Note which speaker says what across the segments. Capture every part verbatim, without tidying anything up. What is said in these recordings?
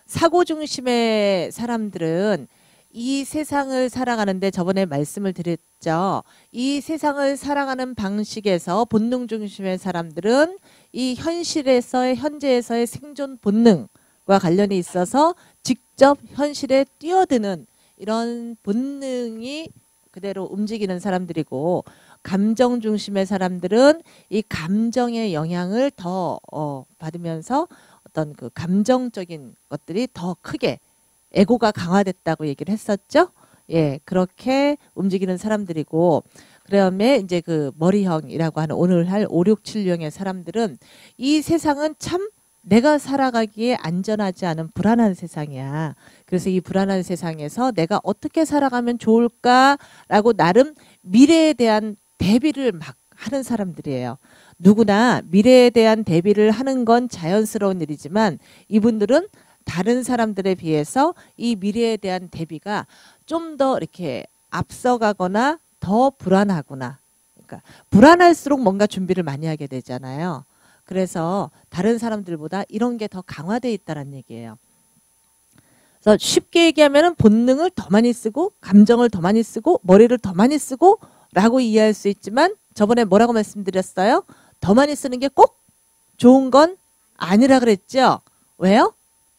Speaker 1: 사고 중심의 사람들은 이 세상을 살아가는데 저번에 말씀을 드렸죠. 이 세상을 살아가는 방식에서 본능 중심의 사람들은 이 현실에서의 현재에서의 생존 본능과 관련이 있어서 직접 현실에 뛰어드는 이런 본능이 그대로 움직이는 사람들이고, 감정 중심의 사람들은 이 감정의 영향을 더 어, 받으면서 어떤 그 감정적인 것들이 더 크게 에고가 강화됐다고 얘기를 했었죠. 예, 그렇게 움직이는 사람들이고, 그다음에 이제 그 머리형이라고 하는 오늘 할 오, 육, 칠 유형의 사람들은 이 세상은 참 내가 살아가기에 안전하지 않은 불안한 세상이야. 그래서 이 불안한 세상에서 내가 어떻게 살아가면 좋을까라고 나름 미래에 대한 대비를 막 하는 사람들이에요. 누구나 미래에 대한 대비를 하는 건 자연스러운 일이지만 이분들은 다른 사람들에 비해서 이 미래에 대한 대비가 좀 더 이렇게 앞서가거나 더 불안하구나. 그러니까 불안할수록 뭔가 준비를 많이 하게 되잖아요. 그래서 다른 사람들보다 이런 게 더 강화되어 있다는 얘기예요. 그래서 쉽게 얘기하면 본능을 더 많이 쓰고 감정을 더 많이 쓰고 머리를 더 많이 쓰고 라고 이해할 수 있지만, 저번에 뭐라고 말씀드렸어요? 더 많이 쓰는 게 꼭 좋은 건 아니라 그랬죠? 왜요?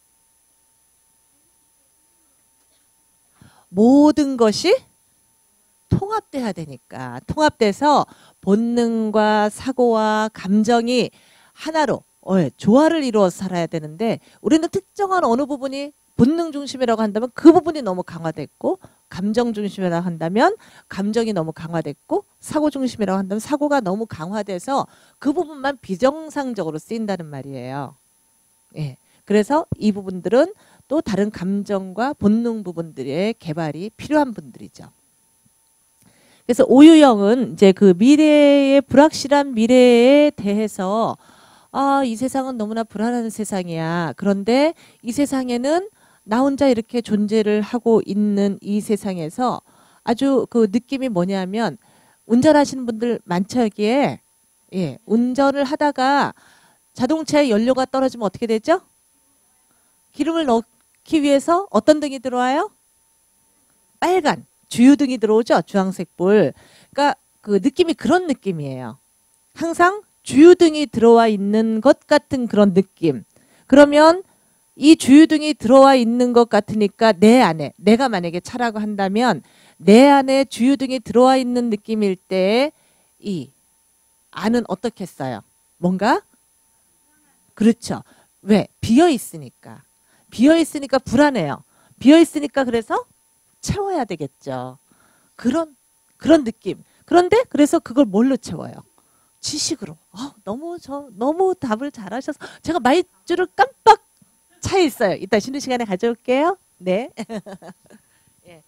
Speaker 1: 모든 것이 통합돼야 되니까. 통합돼서 본능과 사고와 감정이 하나로 어, 조화를 이루어 살아야 되는데, 우리는 특정한 어느 부분이 본능 중심이라고 한다면 그 부분이 너무 강화됐고, 감정 중심이라고 한다면 감정이 너무 강화됐고, 사고 중심이라고 한다면 사고가 너무 강화돼서 그 부분만 비정상적으로 쓰인다는 말이에요. 예. 그래서 이 부분들은 또 다른 감정과 본능 부분들의 개발이 필요한 분들이죠. 그래서 오유형은 이제 그 미래의 불확실한 미래에 대해서 아, 이 세상은 너무나 불안한 세상이야. 그런데 이 세상에는 나 혼자 이렇게 존재를 하고 있는 이 세상에서 아주 그 느낌이 뭐냐면, 운전하시는 분들 많죠, 여기에. 예, 운전을 하다가 자동차의 연료가 떨어지면 어떻게 되죠? 기름을 넣기 위해서 어떤 등이 들어와요? 빨간 주유등이 들어오죠. 주황색 불. 그러니까 그 느낌이 그런 느낌이에요. 항상 주유등이 들어와 있는 것 같은 그런 느낌. 그러면 이 주유등이 들어와 있는 것 같으니까 내 안에, 내가 만약에 차라고 한다면 내 안에 주유등이 들어와 있는 느낌일 때 이 안은 어떻겠어요? 뭔가? 그렇죠. 왜? 비어 있으니까. 비어 있으니까 불안해요. 비어 있으니까 그래서 채워야 되겠죠. 그런 그런 느낌. 그런데 그래서 그걸 뭘로 채워요? 지식으로. 어, 너무 저 너무 답을 잘하셔서 제가 마이쮸를 깜빡 차 있어요. 이따 쉬는 시간에 가져올게요. 네. 예.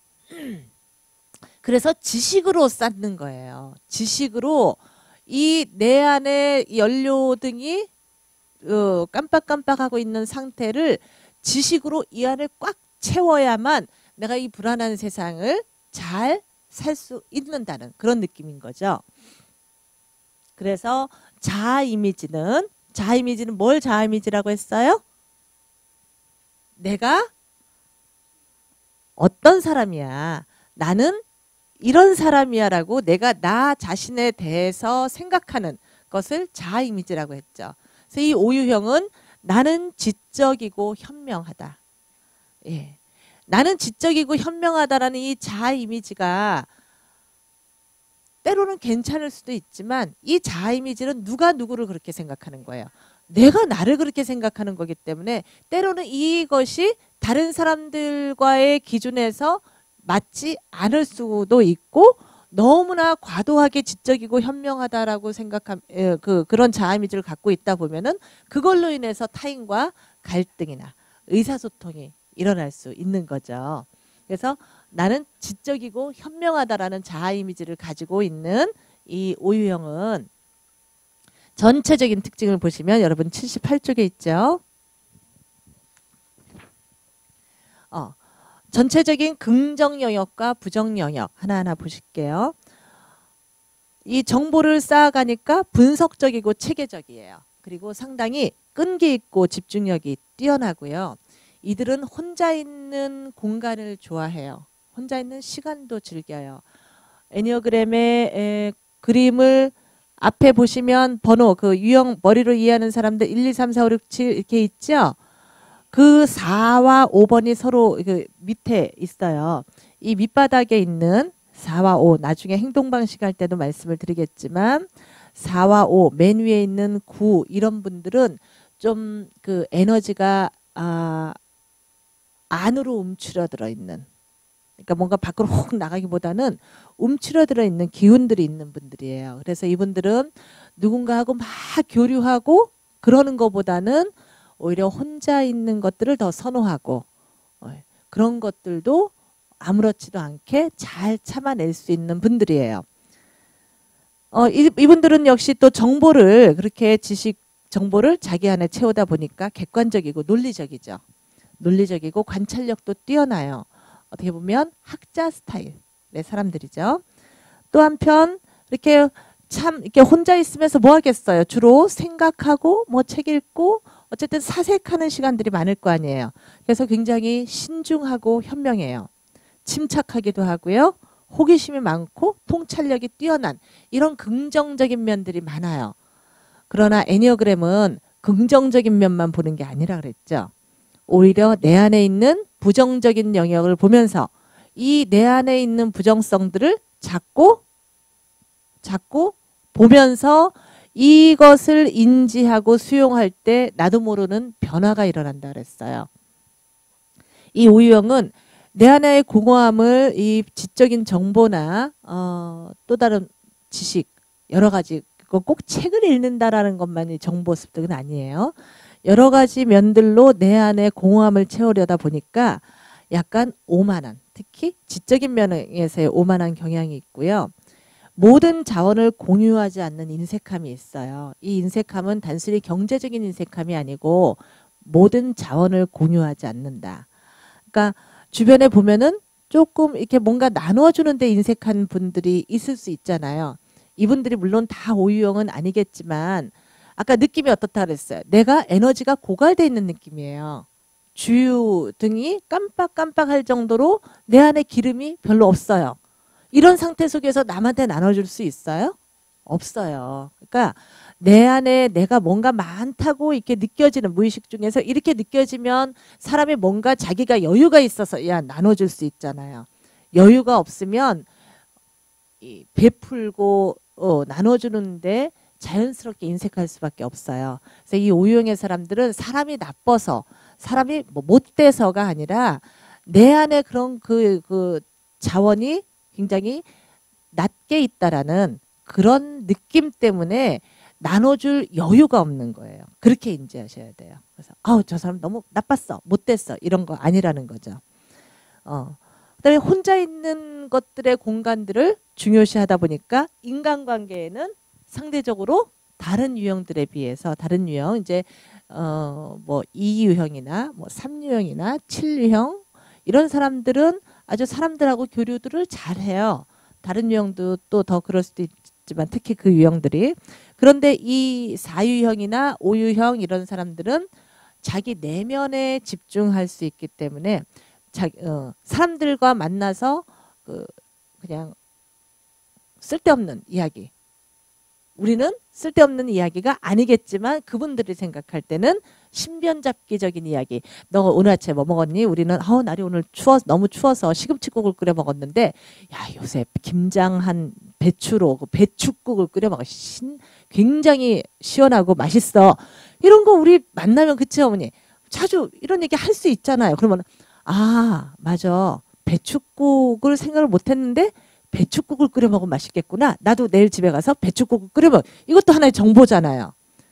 Speaker 1: 그래서 지식으로 쌓는 거예요. 지식으로 이 내 안에 연료등이 어, 깜빡깜빡하고 있는 상태를 지식으로 이 안을 꽉 채워야만 내가 이 불안한 세상을 잘 살 수 있는다는 그런 느낌인 거죠. 그래서 자아 이미지는 자아 이미지는 뭘 자아 이미지라고 했어요? 내가 어떤 사람이야. 나는 이런 사람이야 라고 내가 나 자신에 대해서 생각하는 것을 자아 이미지라고 했죠. 그래서 이 오유형은 나는 지적이고 현명하다. 예. 나는 지적이고 현명하다라는 이 자아 이미지가 때로는 괜찮을 수도 있지만, 이 자아 이미지는 누가 누구를 그렇게 생각하는 거예요. 내가 나를 그렇게 생각하는 거기 때문에 때로는 이것이 다른 사람들과의 기준에서 맞지 않을 수도 있고, 너무나 과도하게 지적이고 현명하다라고 생각한 그 그런 자아 이미지를 갖고 있다 보면은 그걸로 인해서 타인과 갈등이나 의사소통이 일어날 수 있는 거죠. 그래서 나는 지적이고 현명하다라는 자아 이미지를 가지고 있는 이 오유형은 전체적인 특징을 보시면 여러분 칠십팔 쪽에 있죠. 어, 전체적인 긍정 영역과 부정 영역 하나하나 보실게요. 이 정보를 쌓아가니까 분석적이고 체계적이에요. 그리고 상당히 끈기 있고 집중력이 뛰어나고요. 이들은 혼자 있는 공간을 좋아해요. 혼자 있는 시간도 즐겨요. 애니어그램의 에, 그림을 앞에 보시면 번호, 그 유형 머리로 이해하는 사람들 일, 이, 삼, 사, 오, 육, 칠 이렇게 있죠. 그 사와 오 번이 서로 그 밑에 있어요. 이 밑바닥에 있는 사와 오, 나중에 행동 방식 할 때도 말씀을 드리겠지만 사와 오, 맨 위에 있는 구 이런 분들은 좀 그 에너지가 아, 안으로 움츠러들어 있는, 그러니까 뭔가 밖으로 혹 나가기보다는 움츠러들어 있는 기운들이 있는 분들이에요. 그래서 이분들은 누군가하고 막 교류하고 그러는 것보다는 오히려 혼자 있는 것들을 더 선호하고 그런 것들도 아무렇지도 않게 잘 참아낼 수 있는 분들이에요. 어, 이, 이분들은 역시 또 정보를 그렇게 지식 정보를 자기 안에 채우다 보니까 객관적이고 논리적이죠. 논리적이고 관찰력도 뛰어나요. 어떻게 보면 학자 스타일의 사람들이죠. 또 한편 이렇게 참 이렇게 혼자 있으면서 뭐 하겠어요. 주로 생각하고 뭐 책 읽고 어쨌든 사색하는 시간들이 많을 거 아니에요. 그래서 굉장히 신중하고 현명해요. 침착하기도 하고요. 호기심이 많고 통찰력이 뛰어난 이런 긍정적인 면들이 많아요. 그러나 애니어그램은 긍정적인 면만 보는 게 아니라 그랬죠. 오히려 내 안에 있는 부정적인 영역을 보면서 이 내 안에 있는 부정성들을 잡고 잡고 보면서 이것을 인지하고 수용할 때 나도 모르는 변화가 일어난다 그랬어요. 이 오유형은 내 안의 공허함을 이 지적인 정보나 어, 또 다른 지식 여러 가지 꼭 책을 읽는다라는 것만이 정보 습득은 아니에요. 여러 가지 면들로 내 안에 공허함을 채우려다 보니까 약간 오만한, 특히 지적인 면에서의 오만한 경향이 있고요. 모든 자원을 공유하지 않는 인색함이 있어요. 이 인색함은 단순히 경제적인 인색함이 아니고 모든 자원을 공유하지 않는다. 그러니까 주변에 보면은 조금 이렇게 뭔가 나눠주는데 인색한 분들이 있을 수 있잖아요. 이분들이 물론 다 오유형은 아니겠지만 아까 느낌이 어떻다 그랬어요. 내가 에너지가 고갈돼 있는 느낌이에요. 주유 등이 깜빡깜빡할 정도로 내 안에 기름이 별로 없어요. 이런 상태 속에서 남한테 나눠줄 수 있어요? 없어요. 그러니까 내 안에 내가 뭔가 많다고 이렇게 느껴지는 무의식 중에서 이렇게 느껴지면 사람이 뭔가 자기가 여유가 있어서 야 나눠줄 수 있잖아요. 여유가 없으면 이 베풀고 어, 나눠주는데 자연스럽게 인색할 수밖에 없어요. 그래서 이 오유형의 사람들은 사람이 나빠서 사람이 뭐 못돼서가 아니라 내 안에 그런 그, 그 자원이 굉장히 낮게 있다라는 그런 느낌 때문에 나눠줄 여유가 없는 거예요. 그렇게 인지하셔야 돼요. 그래서 아우 저 사람 너무 나빴어, 못됐어 이런 거 아니라는 거죠. 어. 그다음에 혼자 있는 것들의 공간들을 중요시하다 보니까 인간관계에는 상대적으로 다른 유형들에 비해서 다른 유형 이제 어 뭐 이 유형이나 뭐 삼 유형이나 칠 유형 이런 사람들은 아주 사람들하고 교류들을 잘해요. 다른 유형도 또 더 그럴 수도 있지만 특히 그 유형들이. 그런데 이 사 유형이나 오 유형 이런 사람들은 자기 내면에 집중할 수 있기 때문에 자, 어, 사람들과 만나서 그 그냥 쓸데없는 이야기. 우리는 쓸데없는 이야기가 아니겠지만 그분들이 생각할 때는 신변잡기적인 이야기. 너 오늘 아침에 뭐 먹었니? 우리는 어, 날이 오늘 추워 너무 추워서 시금치국을 끓여 먹었는데 야 요새 김장한 배추로 그 배추국을 끓여 먹어. 신, 굉장히 시원하고 맛있어. 이런 거 우리 만나면 그치 어머니? 자주 이런 얘기 할 수 있잖아요. 그러면 아 맞아. 배추국을 생각을 못했는데 배추국을 끓여 먹으면 맛있겠구나. 나도 내일 집에 가서 배추국을 끓여 먹어. 이것도 하나의 정보잖아요.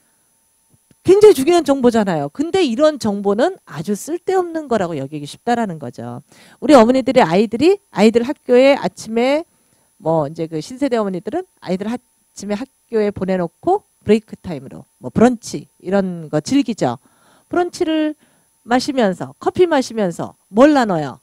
Speaker 1: 굉장히 중요한 정보잖아요. 근데 이런 정보는 아주 쓸데없는 거라고 여기기 쉽다라는 거죠. 우리 어머니들의 아이들이 아이들 학교에 아침에 뭐 이제 그 신세대 어머니들은 아이들 아침에 학교에 보내놓고 브레이크 타임으로 뭐 브런치 이런 거 즐기죠. 브런치를 마시면서 커피 마시면서 뭘 나눠요?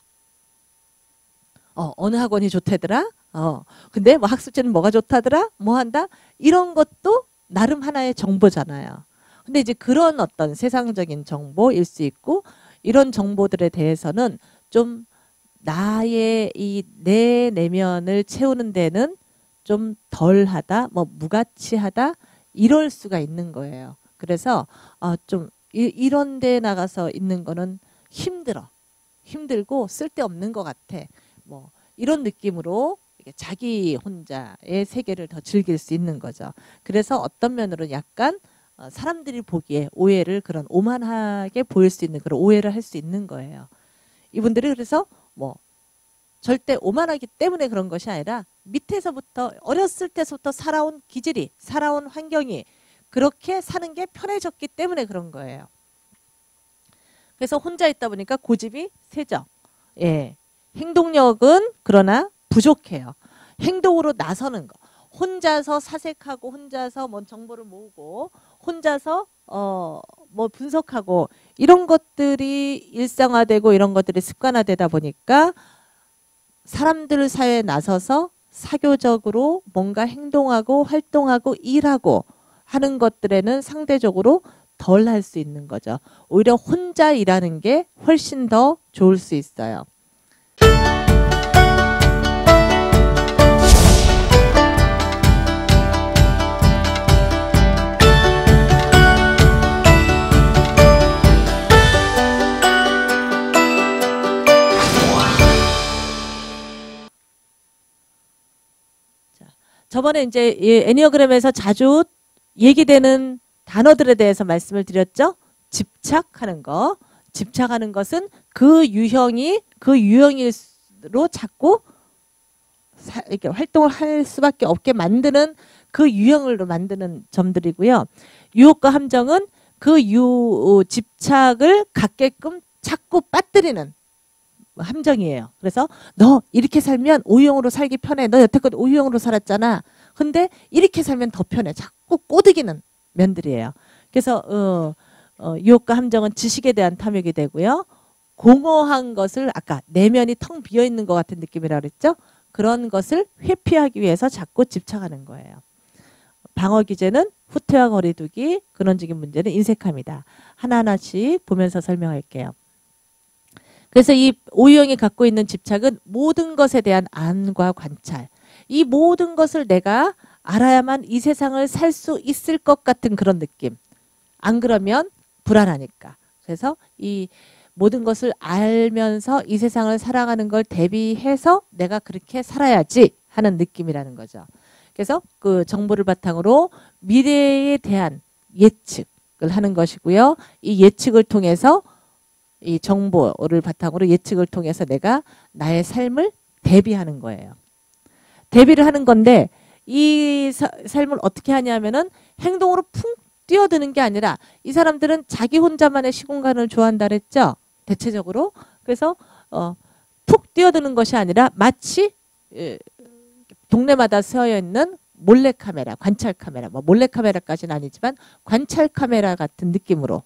Speaker 1: 어, 어느 학원이 좋다더라? 어, 근데 뭐 학습지는 뭐가 좋다더라? 뭐 한다? 이런 것도 나름 하나의 정보잖아요. 근데 이제 그런 어떤 세상적인 정보일 수 있고 이런 정보들에 대해서는 좀 나의 이 내 내면을 채우는 데는 좀 덜하다, 뭐 무가치하다 이럴 수가 있는 거예요. 그래서 어, 좀 이, 이런 데 나가서 있는 거는 힘들어. 힘들고 쓸데없는 것 같아. 뭐 이런 느낌으로 자기 혼자의 세계를 더 즐길 수 있는 거죠. 그래서 어떤 면으로는 약간 어, 사람들이 보기에 오해를 그런 오만하게 보일 수 있는 그런 오해를 할 수 있는 거예요. 이분들이 그래서 뭐 절대 오만하기 때문에 그런 것이 아니라 밑에서부터 어렸을 때부터 살아온 기질이 살아온 환경이 그렇게 사는 게 편해졌기 때문에 그런 거예요. 그래서 혼자 있다 보니까 고집이 세죠. 예. 행동력은 그러나 부족해요. 행동으로 나서는 거. 혼자서 사색하고 혼자서 뭐 정보를 모으고 혼자서 어 뭐 분석하고 이런 것들이 일상화되고 이런 것들이 습관화되다 보니까 사람들 사회에 나서서 사교적으로 뭔가 행동하고 활동하고 일하고 하는 것들에는 상대적으로 덜 할 수 있는 거죠. 오히려 혼자 일하는 게 훨씬 더 좋을 수 있어요. 저번에 이제 애니어그램에서 자주 얘기되는 단어들에 대해서 말씀을 드렸죠. 집착하는 거. 집착하는 것은 그 유형이 그 유형으로 자꾸 사, 이렇게 활동을 할 수밖에 없게 만드는 그 유형으로 만드는 점들이고요. 유혹과 함정은 그 유, 집착을 갖게끔 자꾸 빠뜨리는 함정이에요. 그래서 너 이렇게 살면 오유형으로 살기 편해. 너 여태껏 오유형으로 살았잖아. 근데 이렇게 살면 더 편해. 자꾸 꼬드기는 면들이에요. 그래서 어, 어, 유혹과 함정은 지식에 대한 탐욕이 되고요. 공허한 것을 아까 내면이 텅 비어있는 것 같은 느낌이라 그랬죠. 그런 것을 회피하기 위해서 자꾸 집착하는 거예요. 방어 기제는 후퇴와 거리두기, 근원적인 문제는 인색함이다. 하나하나씩 보면서 설명할게요. 그래서 이 오유형이 갖고 있는 집착은 모든 것에 대한 안과 관찰. 이 모든 것을 내가 알아야만 이 세상을 살 수 있을 것 같은 그런 느낌. 안 그러면 불안하니까. 그래서 이 모든 것을 알면서 이 세상을 살아가는 걸 대비해서 내가 그렇게 살아야지 하는 느낌이라는 거죠. 그래서 그 정보를 바탕으로 미래에 대한 예측을 하는 것이고요. 이 예측을 통해서 이 정보를 바탕으로 예측을 통해서 내가 나의 삶을 대비하는 거예요. 대비를 하는 건데 이 사, 삶을 어떻게 하냐면은 행동으로 푹 뛰어드는 게 아니라 이 사람들은 자기 혼자만의 시공간을 좋아한다 그랬죠. 대체적으로. 그래서 어, 푹 뛰어드는 것이 아니라 마치 에, 동네마다 세워 있는 몰래카메라, 관찰카메라, 뭐 몰래카메라까지는 아니지만 관찰카메라 같은 느낌으로.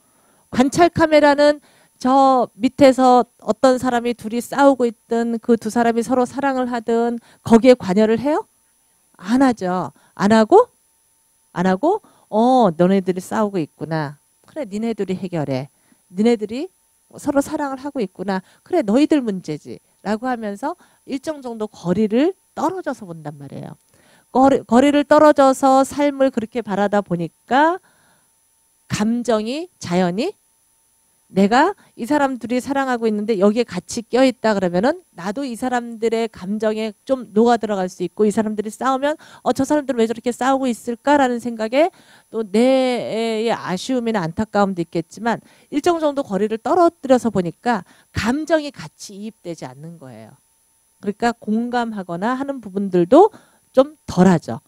Speaker 1: 관찰카메라는 저 밑에서 어떤 사람이 둘이 싸우고 있든 그 두 사람이 서로 사랑을 하든 거기에 관여를 해요? 안 하죠. 안 하고 안 하고 어 너네들이 싸우고 있구나. 그래 니네들이 해결해. 니네들이 서로 사랑을 하고 있구나. 그래 너희들 문제지. 라고 하면서 일정 정도 거리를 떨어져서 본단 말이에요. 거리, 거리를 떨어져서 삶을 그렇게 바라다 보니까 감정이 자연히 내가 이 사람들이 사랑하고 있는데 여기에 같이 껴있다 그러면은 나도 이 사람들의 감정에 좀 녹아 들어갈 수 있고 이 사람들이 싸우면 어, 저 사람들은 왜 저렇게 싸우고 있을까라는 생각에 또 내의 아쉬움이나 안타까움도 있겠지만 일정 정도 거리를 떨어뜨려서 보니까 감정이 같이 이입되지 않는 거예요. 그러니까 공감하거나 하는 부분들도 좀 덜하죠.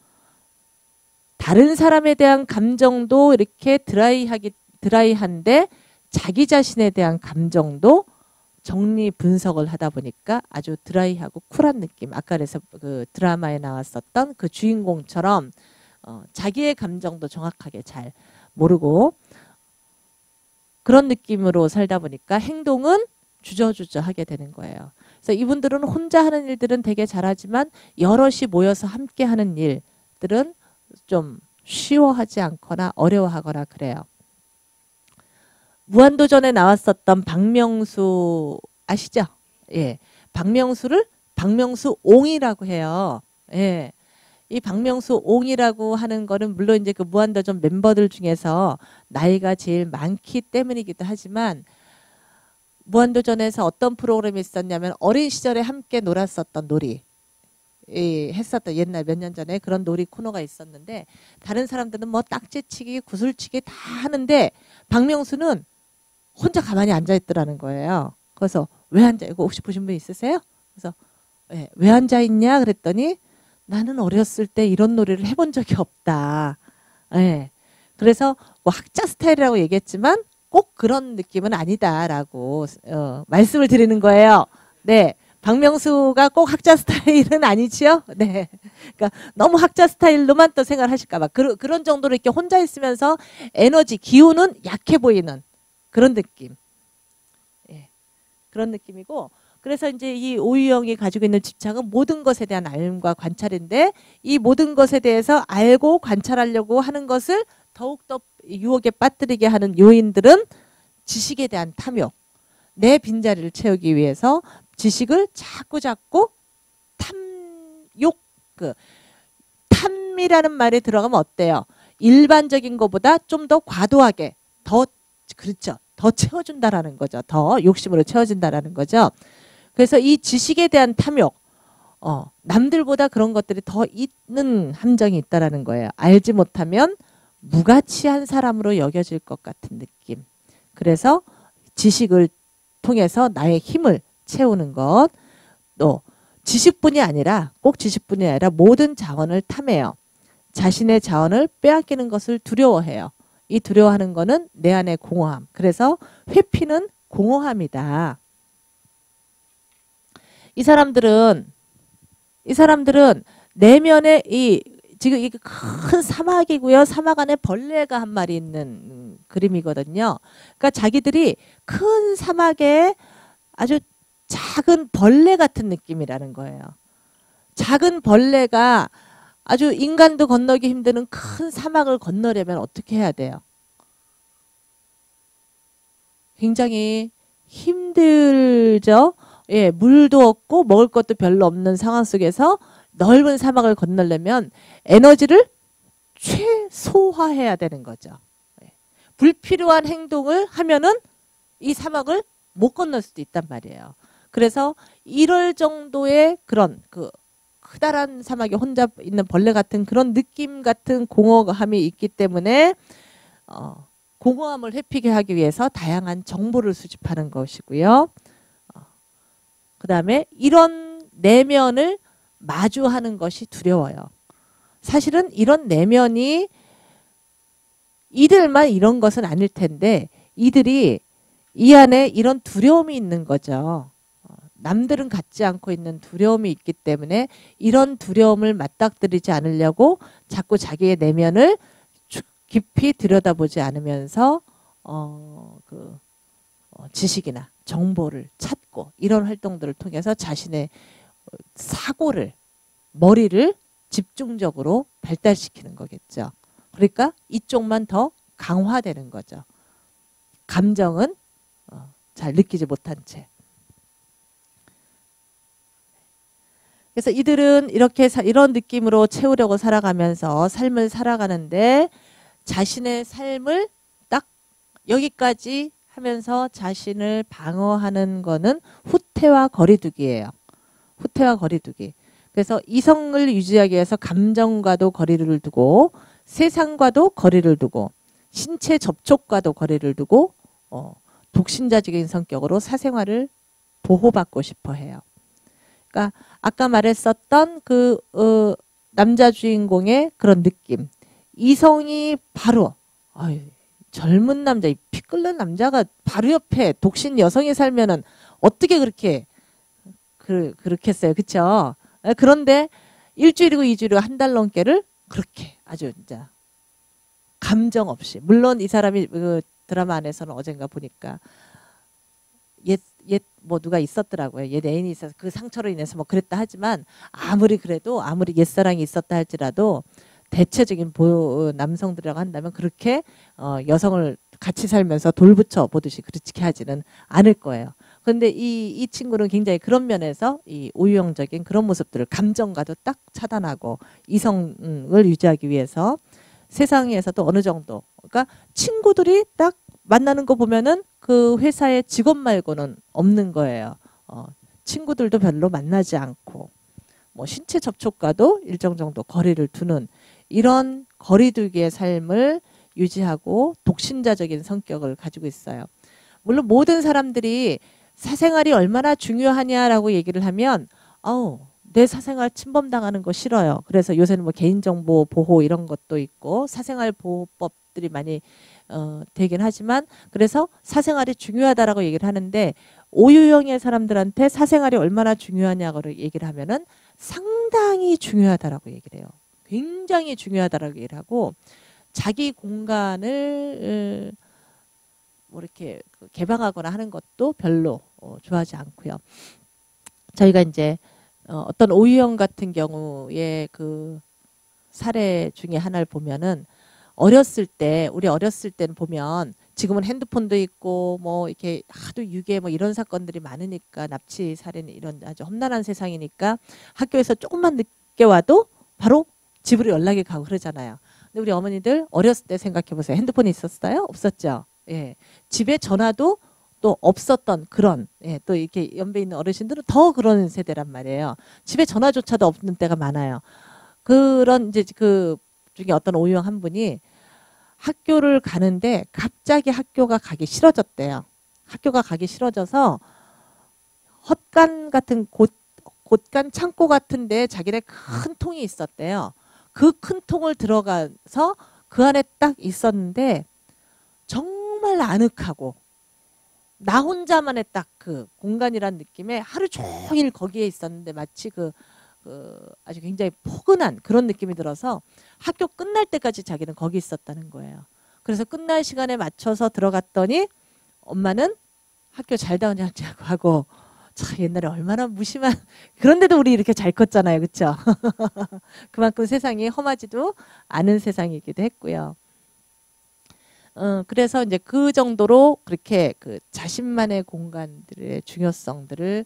Speaker 1: 다른 사람에 대한 감정도 이렇게 드라이하기 드라이한데 자기 자신에 대한 감정도 정리 분석을 하다 보니까 아주 드라이하고 쿨한 느낌. 아까 그래서 그 드라마에 나왔었던 그 주인공처럼 어, 자기의 감정도 정확하게 잘 모르고 그런 느낌으로 살다 보니까 행동은 주저주저 하게 되는 거예요. 그래서 이분들은 혼자 하는 일들은 되게 잘하지만 여럿이 모여서 함께 하는 일들은 좀 쉬워하지 않거나 어려워하거나 그래요. 무한도전에 나왔었던 박명수 아시죠? 예. 박명수를 박명수옹이라고 해요. 예. 이 박명수옹이라고 하는 거는 물론 이제 그 무한도전 멤버들 중에서 나이가 제일 많기 때문이기도 하지만 무한도전에서 어떤 프로그램이 있었냐면 어린 시절에 함께 놀았었던 놀이 이 했었던 옛날 몇 년 전에 그런 놀이 코너가 있었는데 다른 사람들은 뭐 딱지치기 구슬치기 다 하는데 박명수는 혼자 가만히 앉아있더라는 거예요. 그래서 왜 앉아? 이거 혹시 보신 분 있으세요? 그래서 네, 왜 앉아있냐 그랬더니 나는 어렸을 때 이런 놀이를 해본 적이 없다. 네. 그래서 뭐 학자 스타일이라고 얘기했지만 꼭 그런 느낌은 아니다라고 어, 말씀을 드리는 거예요. 네, 박명수가 꼭 학자 스타일은 아니지요. 네, 그러니까 너무 학자 스타일로만 또 생각하실까봐 그, 그런 정도로 이렇게 혼자 있으면서 에너지 기운은 약해 보이는 그런 느낌. 예, 그런 느낌이고. 그래서 이제 이 오유영이 가지고 있는 집착은 모든 것에 대한 알과 관찰인데 이 모든 것에 대해서 알고 관찰하려고 하는 것을 더욱더 유혹에 빠뜨리게 하는 요인들은 지식에 대한 탐욕. 내 빈자리를 채우기 위해서 지식을 자꾸 자꾸 탐욕, 그 탐이라는 말에 들어가면 어때요? 일반적인 것보다 좀 더 과도하게 더 그렇죠. 더 채워준다라는 거죠. 더 욕심으로 채워진다라는 거죠. 그래서 이 지식에 대한 탐욕, 어, 남들보다 그런 것들이 더 있는 함정이 있다라는 거예요. 알지 못하면 무가치한 사람으로 여겨질 것 같은 느낌. 그래서 지식을 통해서 나의 힘을 채우는 것. 또 지식뿐이 아니라 꼭 지식뿐이 아니라 모든 자원을 탐해요. 자신의 자원을 빼앗기는 것을 두려워해요. 이 두려워하는 거는 내 안의 공허함. 그래서 회피는 공허함이다. 이 사람들은 이 사람들은 내면에 이 지금 이게 큰 사막이고요. 사막 안에 벌레가 한 마리 있는 그림이거든요. 그러니까 자기들이 큰 사막에 아주 작은 벌레 같은 느낌이라는 거예요. 작은 벌레가 아주 인간도 건너기 힘드는 큰 사막을 건너려면 어떻게 해야 돼요? 굉장히 힘들죠. 예, 물도 없고 먹을 것도 별로 없는 상황 속에서 넓은 사막을 건너려면 에너지를 최소화해야 되는 거죠. 예. 불필요한 행동을 하면은 이 사막을 못 건널 수도 있단 말이에요. 그래서 이럴 정도의 그런 그 크다란 사막에 혼자 있는 벌레 같은 그런 느낌 같은 공허함이 있기 때문에 어, 공허함을 회피게 하기 위해서 다양한 정보를 수집하는 것이고요. 어, 그 다음에 이런 내면을 마주하는 것이 두려워요. 사실은 이런 내면이 이들만 이런 것은 아닐 텐데 이들이 이 안에 이런 두려움이 있는 거죠. 남들은 갖지 않고 있는 두려움이 있기 때문에 이런 두려움을 맞닥뜨리지 않으려고 자꾸 자기의 내면을 깊이 들여다보지 않으면서 어, 그, 어, 지식이나 정보를 찾고 이런 활동들을 통해서 자신의 사고를 머리를 집중적으로 발달시키는 거겠죠. 그러니까 이쪽만 더 강화되는 거죠. 감정은 어, 잘 느끼지 못한 채. 그래서 이들은 이렇게 사, 이런 느낌으로 채우려고 살아가면서 삶을 살아가는데 자신의 삶을 딱 여기까지 하면서 자신을 방어하는 거는 후퇴와 거리두기예요. 후퇴와 거리두기. 그래서 이성을 유지하기 위해서 감정과도 거리를 두고 세상과도 거리를 두고 신체 접촉과도 거리를 두고 어, 독신자적인 성격으로 사생활을 보호받고 싶어 해요. 그러니까 아까 말했었던 그 어, 남자 주인공의 그런 느낌. 이성이 바로 아유, 젊은 남자, 피 끓는 남자가 바로 옆에 독신 여성이 살면은 어떻게 그렇게 그, 그렇겠어요. 그렇죠? 그런데 일주일이고 이주일이고 한 달 넘게를 그렇게 아주 진짜 감정 없이. 물론 이 사람이 그 드라마 안에서는 어젠가 보니까 옛, 옛, 뭐 누가 있었더라고요. 옛 애인이 있어서 그 상처로 인해서 뭐 그랬다 하지만 아무리 그래도 아무리 옛사랑이 있었다 할지라도 대체적인 보, 남성들이라고 한다면 그렇게 어, 여성을 같이 살면서 돌붙여 보듯이 그렇게 하지는 않을 거예요. 그런데 이, 이 친구는 굉장히 그런 면에서 이 오유형적인 그런 모습들을 감정과도 딱 차단하고 이성을 유지하기 위해서 세상에서도 어느 정도, 그러니까 친구들이 딱 만나는 거 보면은 그 회사의 직원 말고는 없는 거예요. 어, 친구들도 별로 만나지 않고 뭐 신체 접촉과도 일정 정도 거리를 두는 이런 거리두기의 삶을 유지하고 독신자적인 성격을 가지고 있어요. 물론 모든 사람들이 사생활이 얼마나 중요하냐라고 얘기를 하면 어우, 내 사생활 침범당하는 거 싫어요. 그래서 요새는 뭐 개인정보 보호 이런 것도 있고 사생활 보호법들이 많이 어, 되긴 하지만 그래서 사생활이 중요하다라고 얘기를 하는데 오유형의 사람들한테 사생활이 얼마나 중요하냐고 얘기를 하면은 상당히 중요하다라고 얘기를 해요. 굉장히 중요하다라고 얘기를 하고 자기 공간을 뭐 이렇게 개방하거나 하는 것도 별로 어, 좋아하지 않고요. 저희가 이제 어, 어떤 오유형 같은 경우에 그 사례 중에 하나를 보면은 어렸을 때 우리 어렸을 때는 보면 지금은 핸드폰도 있고 뭐 이렇게 하도 유괴 뭐 이런 사건들이 많으니까 납치 살인 이런 아주 험난한 세상이니까 학교에서 조금만 늦게 와도 바로 집으로 연락이 가고 그러잖아요. 근데 우리 어머니들 어렸을 때 생각해 보세요. 핸드폰이 있었어요? 없었죠. 예. 집에 전화도 또 없었던 그런, 예, 또 이렇게 연배 있는 어르신들은 더 그런 세대란 말이에요. 집에 전화조차도 없는 때가 많아요. 그런 이제 그 중에 어떤 오유형 한 분이 학교를 가는데 갑자기 학교가 가기 싫어졌대요. 학교가 가기 싫어져서 헛간 같은 곳, 곳간 창고 같은데 자기네 큰 통이 있었대요. 그 큰 통을 들어가서 그 안에 딱 있었는데 정말 아늑하고 나 혼자만의 딱 그 공간이란 느낌에 하루 종일 거기에 있었는데 마치 그, 그 아주 굉장히 포근한 그런 느낌이 들어서 학교 끝날 때까지 자기는 거기 있었다는 거예요. 그래서 끝날 시간에 맞춰서 들어갔더니 엄마는 학교 잘 다녔냐고 하고 참 옛날에 얼마나 무심한 그런데도 우리 이렇게 잘 컸잖아요. 그렇죠? 그만큼 세상이 험하지도 않은 세상이기도 했고요. 어, 그래서 이제 그 정도로 그렇게 그 자신만의 공간들의 중요성들을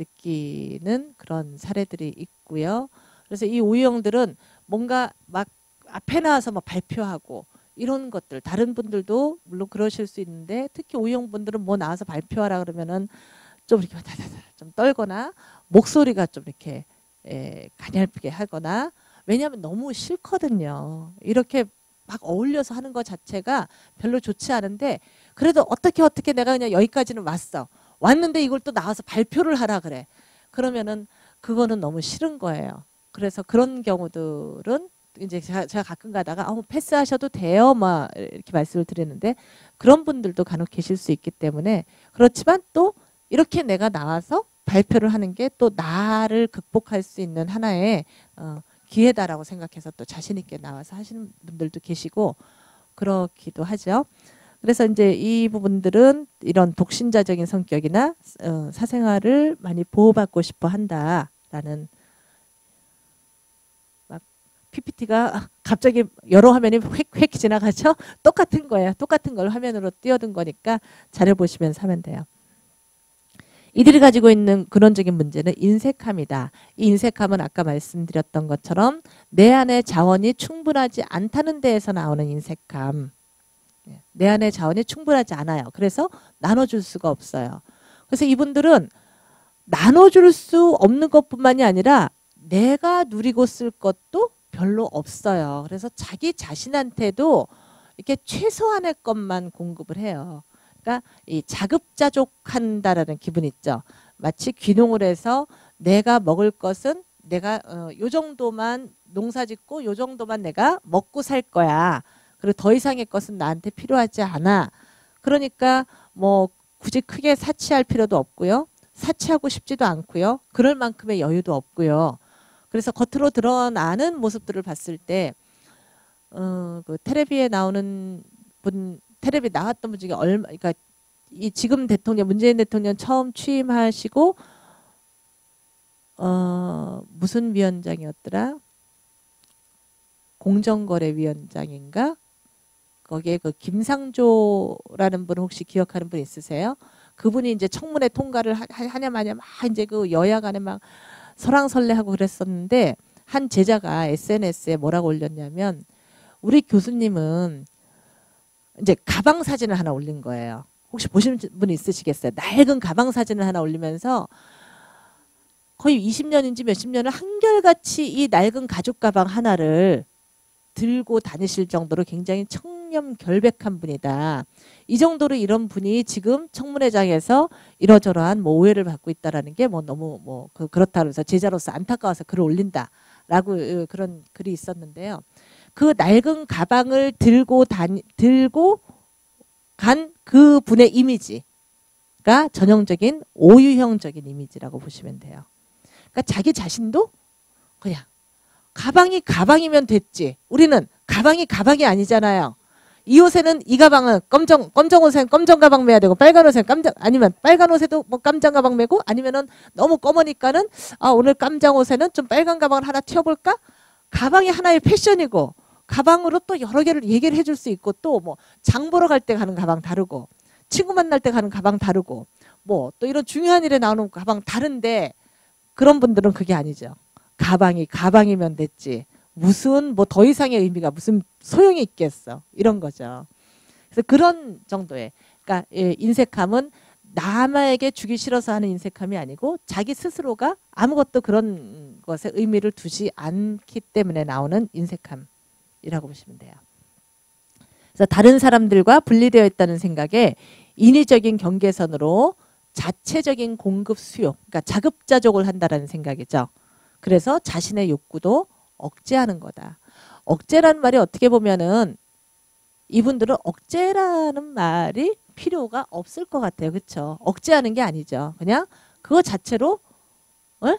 Speaker 1: 느끼는 그런 사례들이 있고요. 그래서 이 오유형들은 뭔가 막 앞에 나와서 막 발표하고 이런 것들 다른 분들도 물론 그러실 수 있는데 특히 오유형 분들은 뭐 나와서 발표하라 그러면은 좀 이렇게 좀 떨거나 목소리가 좀 이렇게 에, 가냘프게 하거나 왜냐하면 너무 싫거든요. 이렇게 막 어울려서 하는 것 자체가 별로 좋지 않은데 그래도 어떻게 어떻게 내가 그냥 여기까지는 왔어. 왔는데 이걸 또 나와서 발표를 하라 그래. 그러면은 그거는 너무 싫은 거예요. 그래서 그런 경우들은 이제 제가, 제가 가끔 가다가 어, 패스하셔도 돼요. 막 이렇게 말씀을 드리는데 그런 분들도 간혹 계실 수 있기 때문에 그렇지만 또 이렇게 내가 나와서 발표를 하는 게 또 나를 극복할 수 있는 하나의 어, 기회다라고 생각해서 또 자신 있게 나와서 하시는 분들도 계시고 그렇기도 하죠. 그래서 이제 이 부분들은 이런 독신자적인 성격이나 어, 사생활을 많이 보호받고 싶어 한다라는 막 피피티가 갑자기 여러 화면이 획획 지나가죠. 똑같은 거예요. 똑같은 걸 화면으로 띄워둔 거니까 자료 보시면서 하면 돼요. 이들이 가지고 있는 근원적인 문제는 인색함이다. 이 인색함은 아까 말씀드렸던 것처럼 내 안의 자원이 충분하지 않다는 데에서 나오는 인색함. 내 안의 자원이 충분하지 않아요. 그래서 나눠줄 수가 없어요. 그래서 이분들은 나눠줄 수 없는 것뿐만이 아니라 내가 누리고 쓸 것도 별로 없어요. 그래서 자기 자신한테도 이렇게 최소한의 것만 공급을 해요. 그러니까 이 자급자족한다라는 기분 있죠. 마치 귀농을 해서 내가 먹을 것은 내가 어, 요 정도만 농사짓고 요 정도만 내가 먹고 살 거야. 그리고 더 이상의 것은 나한테 필요하지 않아. 그러니까 뭐 굳이 크게 사치할 필요도 없고요. 사치하고 싶지도 않고요. 그럴 만큼의 여유도 없고요. 그래서 겉으로 드러나는 모습들을 봤을 때 어, 그 텔레비에 나오는 분 텔레비 나왔던 분 중에 얼마, 그러니까 이 지금 대통령 문재인 대통령 처음 취임하시고 어 무슨 위원장이었더라? 공정거래위원장인가? 거기에 그 김상조라는 분 혹시 기억하는 분 있으세요? 그분이 이제 청문회 통과를 하, 하냐 마냐 막 이제 그 여야 간에 막 설왕설래하고 그랬었는데 한 제자가 에스엔에스에 뭐라고 올렸냐면 우리 교수님은 이제 가방 사진을 하나 올린 거예요. 혹시 보신 분 있으시겠어요? 낡은 가방 사진을 하나 올리면서 거의 이십 년인지 몇십 년을 한결같이 이 낡은 가죽 가방 하나를 들고 다니실 정도로 굉장히 청렴결백한 분이다. 이 정도로 이런 분이 지금 청문회장에서 이러저러한 뭐 오해를 받고 있다라는 게 뭐 너무 뭐 그 그렇다 그래서 제자로서 안타까워서 글을 올린다라고 그런 글이 있었는데요. 그 낡은 가방을 들고 다니 들고 간 그 분의 이미지가 전형적인 오유형적인 이미지라고 보시면 돼요. 그러니까 자기 자신도 그냥 가방이 가방이면 됐지. 우리는 가방이 가방이 아니잖아요. 이 옷에는 이 가방은 검정 검정 옷에는 검정 가방 매야 되고 빨간 옷에는 깜장 아니면 빨간 옷에도 뭐 깜장 가방 매고 아니면은 너무 검으니까는 아 오늘 깜장 옷에는 좀 빨간 가방을 하나 튀어볼까? 가방이 하나의 패션이고 가방으로 또 여러 개를 얘기를 해줄 수 있고 또 뭐 장 보러 갈 때 가는 가방 다르고 친구 만날 때 가는 가방 다르고 뭐 또 이런 중요한 일에 나오는 가방 다른데 그런 분들은 그게 아니죠. 가방이 가방이면 됐지. 무슨 뭐 더 이상의 의미가 무슨 소용이 있겠어. 이런 거죠. 그래서 그런 정도의 그러니까 예, 인색함은 남에게 주기 싫어서 하는 인색함이 아니고 자기 스스로가 아무것도 그런 것에 의미를 두지 않기 때문에 나오는 인색함이라고 보시면 돼요. 그래서 다른 사람들과 분리되어 있다는 생각에 인위적인 경계선으로 자체적인 공급 수요, 그러니까 자급자족을 한다라는 생각이죠. 그래서 자신의 욕구도 억제하는 거다. 억제라는 말이 어떻게 보면은 이분들은 억제라는 말이 필요가 없을 것 같아요. 그렇죠? 억제하는 게 아니죠. 그냥 그거 자체로 어?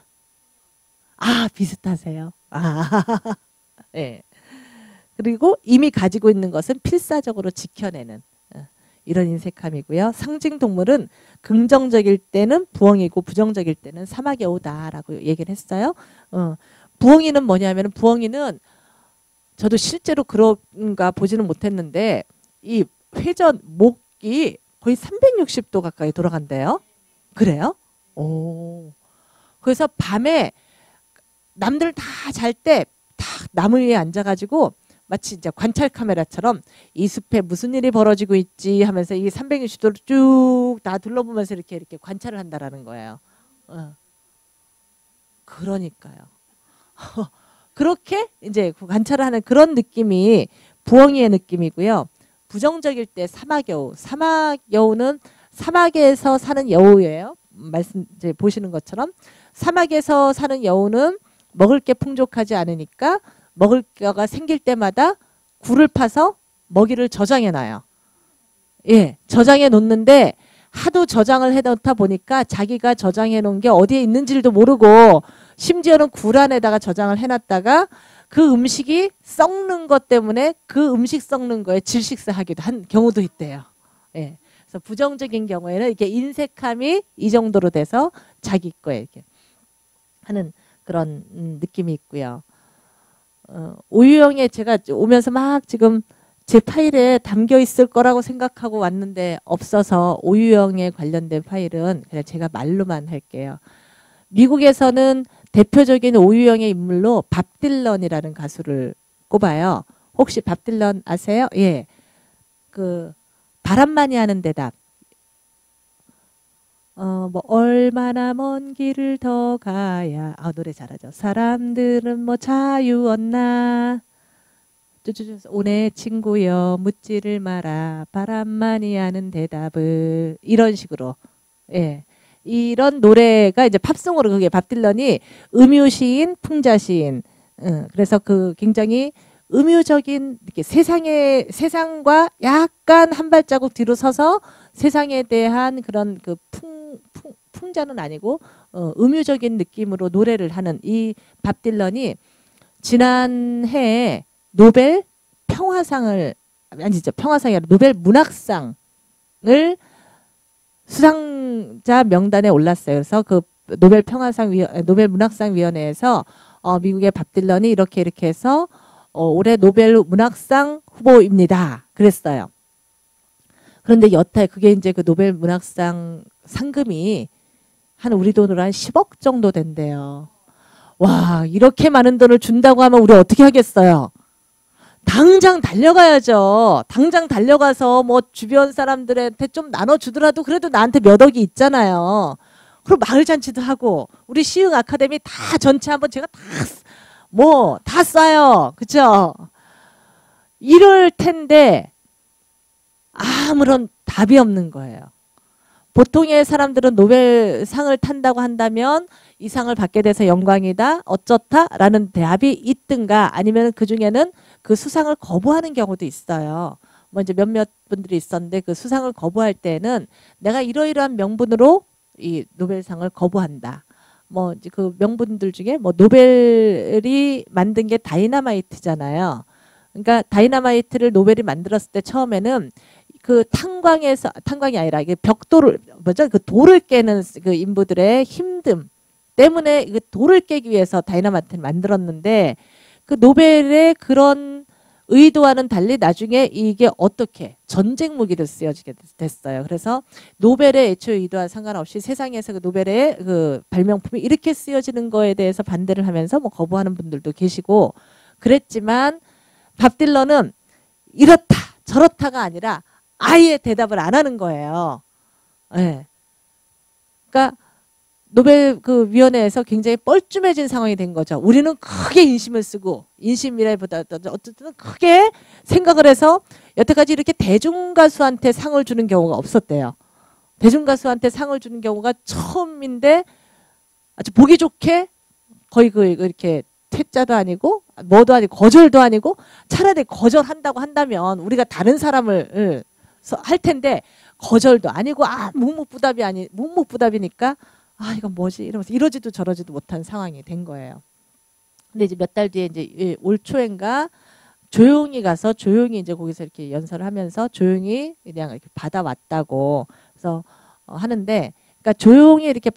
Speaker 1: 아 비슷하세요. 아, 네. 그리고 이미 가지고 있는 것은 필사적으로 지켜내는 이런 인색함이고요. 상징 동물은 긍정적일 때는 부엉이고 부정적일 때는 사마귀오다라고 얘기를 했어요. 어, 부엉이는 뭐냐면 부엉이는 저도 실제로 그런가 보지는 못했는데 이 회전 목이 거의 삼백육십 도 가까이 돌아간대요. 그래요? 오. 그래서 밤에 남들 다 잘 때 딱 나무 위에 앉아가지고 마치 이제 관찰 카메라처럼 이 숲에 무슨 일이 벌어지고 있지 하면서 이 삼백육십 도를 쭉 다 둘러보면서 이렇게 이렇게 관찰을 한다라는 거예요. 어. 그러니까요. 그렇게 이제 관찰을 하는 그런 느낌이 부엉이의 느낌이고요. 부정적일 때 사마여우. 사마여우는 사막에서 사는 여우예요. 말씀 이제 보시는 것처럼 사막에서 사는 여우는 먹을 게 풍족하지 않으니까 먹을 거가 생길 때마다 굴을 파서 먹이를 저장해 놔요. 예, 저장해 놓는데 하도 저장을 해 놓다 보니까 자기가 저장해 놓은 게 어디에 있는지도 모르고 심지어는 굴 안에다가 저장을 해 놨다가 그 음식이 썩는 것 때문에 그 음식 썩는 거에 질식사하기도 한 경우도 있대요. 예. 그래서 부정적인 경우에는 이렇게 인색함이 이 정도로 돼서 자기 거에 이렇게 하는 그런 음, 느낌이 있고요. 어, 오유형에 제가 오면서 막 지금 제 파일에 담겨 있을 거라고 생각하고 왔는데 없어서 오유형에 관련된 파일은 그냥 제가 말로만 할게요. 미국에서는 대표적인 오유형의 인물로 밥 딜런이라는 가수를 꼽아요. 혹시 밥 딜런 아세요? 예. 그 바람만이 하는 대답. 어, 뭐 얼마나 먼 길을 더 가야 아 노래 잘하죠. 사람들은 뭐 자유 얻나 오네 친구여 묻지를 마라 바람만이 하는 대답을 이런 식으로 예 이런 노래가 이제 팝송으로 그게 밥 딜런이 음유시인 풍자시인 응, 그래서 그 굉장히 음유적인 이렇게 세상의 세상과 약간 한 발자국 뒤로 서서 세상에 대한 그런 그 풍, 풍, 풍자는 아니고 어, 음유적인 느낌으로 노래를 하는 이 밥 딜런이 지난해에 노벨 평화상을 아니죠 평화상이 아니라 노벨 문학상을 수상자 명단에 올랐어요. 그래서 그 노벨 평화상 위원 노벨 문학상 위원회에서 어, 미국의 밥 딜런이 이렇게 이렇게 해서 어, 올해 노벨 문학상 후보입니다. 그랬어요. 그런데 여태 그게 이제 그 노벨 문학상 상금이 한 우리 돈으로 한 십억 정도 된대요. 와, 이렇게 많은 돈을 준다고 하면 우리 어떻게 하겠어요? 당장 달려가야죠. 당장 달려가서 뭐 주변 사람들한테 좀 나눠주더라도 그래도 나한테 몇 억이 있잖아요. 그리고 마을잔치도 하고 우리 시흥 아카데미 다 전체 한번 제가 다 뭐 다 쏴요. 그죠? 이럴 텐데 아무런 답이 없는 거예요. 보통의 사람들은 노벨상을 탄다고 한다면 이 상을 받게 돼서 영광이다, 어쩌다라는 대답이 있든가 아니면 그 중에는 그 수상을 거부하는 경우도 있어요. 뭐 이제 몇몇 분들이 있었는데 그 수상을 거부할 때는 내가 이러이러한 명분으로 이 노벨상을 거부한다. 뭐 이제 그 명분들 중에 뭐 노벨이 만든 게 다이너마이트잖아요. 그러니까 다이너마이트를 노벨이 만들었을 때 처음에는 그 탄광에서 탄광이 아니라 이게 벽돌을 뭐죠? 그 돌을 깨는 그 인부들의 힘듦 때문에 그 돌을 깨기 위해서 다이너마이트를 만들었는데 그 노벨의 그런 의도와는 달리 나중에 이게 어떻게 전쟁 무기로 쓰여지게 됐어요. 그래서 노벨의 애초에 의도와 상관없이 세상에서 그 노벨의 그 발명품이 이렇게 쓰여지는 거에 대해서 반대를 하면서 뭐 거부하는 분들도 계시고 그랬지만 밥 딜런은 이렇다 저렇다가 아니라 아예 대답을 안 하는 거예요. 예. 네. 그러니까 노벨 그 위원회에서 굉장히 뻘쭘해진 상황이 된 거죠. 우리는 크게 인심을 쓰고 인심이라보다 어쨌든 크게 생각을 해서 여태까지 이렇게 대중가수한테 상을 주는 경우가 없었대요. 대중가수한테 상을 주는 경우가 처음인데 아주 보기 좋게 거의 그 이렇게 퇴짜도 아니고 뭐도 아니고 거절도 아니고 차라리 거절한다고 한다면 우리가 다른 사람을 할 텐데 거절도 아니고 아 묵묵부답이 아니 묵묵부답이니까 아 이건 뭐지 이러면서 이러지도 저러지도 못한 상황이 된 거예요. 근데 이제 몇 달 뒤에 이제 올 초인가 조용히 가서 조용히 이제 거기서 이렇게 연설을 하면서 조용히 그냥 이렇게 받아왔다고 그래서 어 하는데 그러니까 조용히 이렇게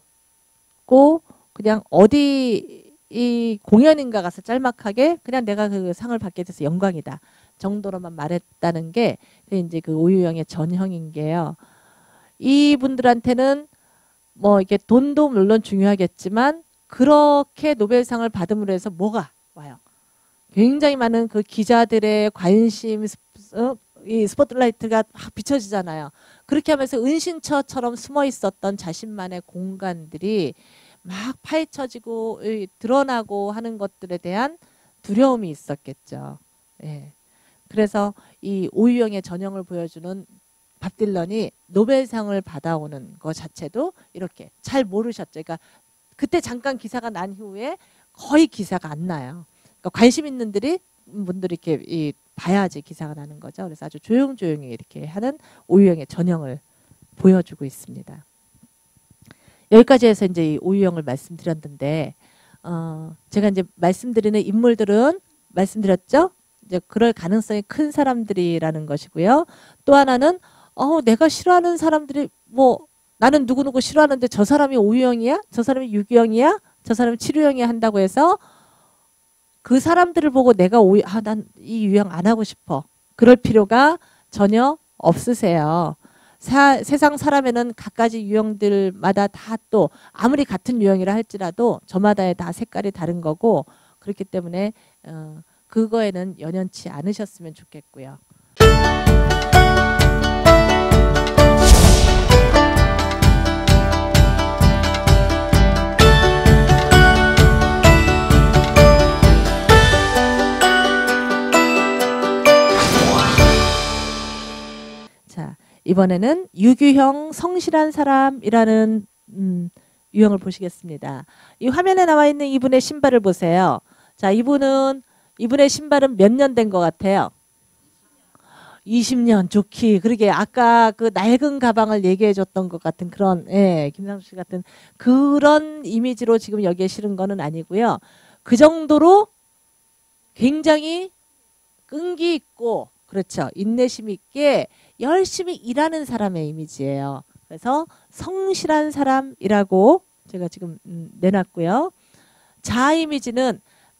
Speaker 1: 받아왔고 그냥 어디 이 공연인가 가서 짤막하게 그냥 내가 그 상을 받게 돼서 영광이다 정도로만 말했다는 게 이제 그 오유영의 전형인 게요. 이분들한테는 뭐 이게 돈도 물론 중요하겠지만 그렇게 노벨상을 받음으로 해서 뭐가 와요? 굉장히 많은 그 기자들의 관심 어? 이 스포트라이트가 확 비춰지잖아요. 그렇게 하면서 은신처처럼 숨어 있었던 자신만의 공간들이 막 파헤쳐지고 드러나고 하는 것들에 대한 두려움이 있었겠죠. 예. 그래서 이 오유영의 전형을 보여주는 밥 딜런이 노벨상을 받아오는 것 자체도 이렇게 잘 모르셨죠. 그러니까 그때 잠깐 기사가 난 이후에 거의 기사가 안 나요. 그러니까 관심 있는 분들이 분들이 이렇게 이 봐야지 기사가 나는 거죠. 그래서 아주 조용조용히 이렇게 하는 오유영의 전형을 보여주고 있습니다. 여기까지 해서 이제 이 오유영을 말씀드렸는데 어, 제가 이제 말씀드리는 인물들은 말씀드렸죠. 이제 그럴 가능성이 큰 사람들이라는 것이고요. 또 하나는 어, 내가 싫어하는 사람들이 뭐 나는 누구누구 싫어하는데 저 사람이 오유영이야? 저 사람이 유기영이야? 저 사람이 칠유영이야? 한다고 해서 그 사람들을 보고 내가 오유, 아, 난 이 유형 안 하고 싶어. 그럴 필요가 전혀 없으세요. 사, 세상 사람에는 각가지 유형들마다 다 또 아무리 같은 유형이라 할지라도 저마다의 다 색깔이 다른 거고 그렇기 때문에 어, 그거에는 연연치 않으셨으면 좋겠고요. 자, 이번에는 유규형 성실한 사람이라는 음, 유형을 보시겠습니다. 이 화면에 나와 있는 이분의 신발을 보세요. 자, 이분은 이분의 신발은 몇 년 된 것 같아요? 이십 년 좋기. 그러게 아까 그 낡은 가방을 얘기해 줬던 것 같은 그런 예, 김상수 씨 같은 그런 이미지로 지금 여기에 실은 거는 아니고요. 그 정도로 굉장히 끈기 있고 그렇죠. 인내심 있게 열심히 일하는 사람의 이미지예요. 그래서 성실한 사람이라고 제가 지금 음, 내놨고요. 자아 이미지는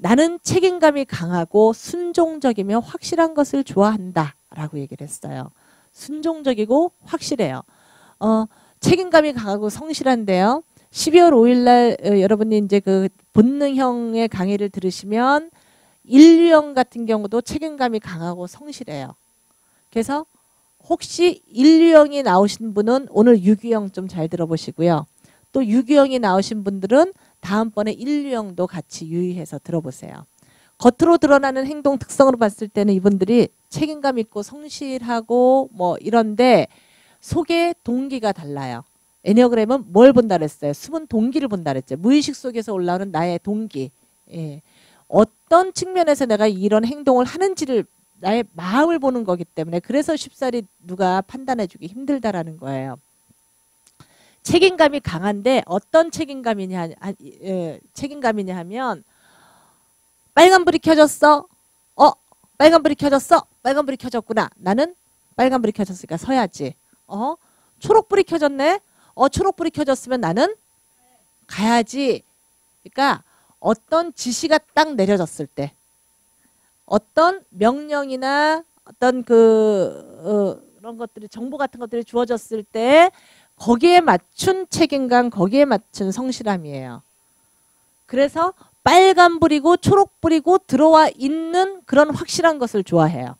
Speaker 1: 나는 책임감이 강하고 순종적이며 확실한 것을 좋아한다 라고 얘기를 했어요. 순종적이고 확실해요. 어, 책임감이 강하고 성실한데요. 십이월 오일 날 어, 여러분이 이제 그 본능형의 강의를 들으시면 인류형 같은 경우도 책임감이 강하고 성실해요. 그래서 혹시 인류형이 나오신 분은 오늘 유기형 좀 잘 들어보시고요. 또 유기형이 나오신 분들은 다음번에 인류형도 같이 유의해서 들어보세요. 겉으로 드러나는 행동 특성으로 봤을 때는 이분들이 책임감 있고 성실하고 뭐 이런데 속에 동기가 달라요. 애니어그램은 뭘 본다 그랬어요? 숨은 동기를 본다 그랬죠. 무의식 속에서 올라오는 나의 동기. 예. 어떤 측면에서 내가 이런 행동을 하는지를 나의 마음을 보는 거기 때문에 그래서 쉽사리 누가 판단해주기 힘들다라는 거예요. 책임감이 강한데 어떤 책임감이냐, 아, 예, 책임감이냐 하면 빨간불이 켜졌어. 어, 빨간불이 켜졌어. 빨간불이 켜졌구나. 나는 빨간불이 켜졌으니까 서야지. 어, 초록불이 켜졌네. 어, 초록불이 켜졌으면 나는 가야지. 그러니까 어떤 지시가 딱 내려졌을 때 어떤 명령이나 어떤 그 어, 그런 것들이 정보 같은 것들이 주어졌을 때 거기에 맞춘 책임감, 거기에 맞춘 성실함이에요. 그래서 빨간불이고 초록불이고 들어와 있는 그런 확실한 것을 좋아해요.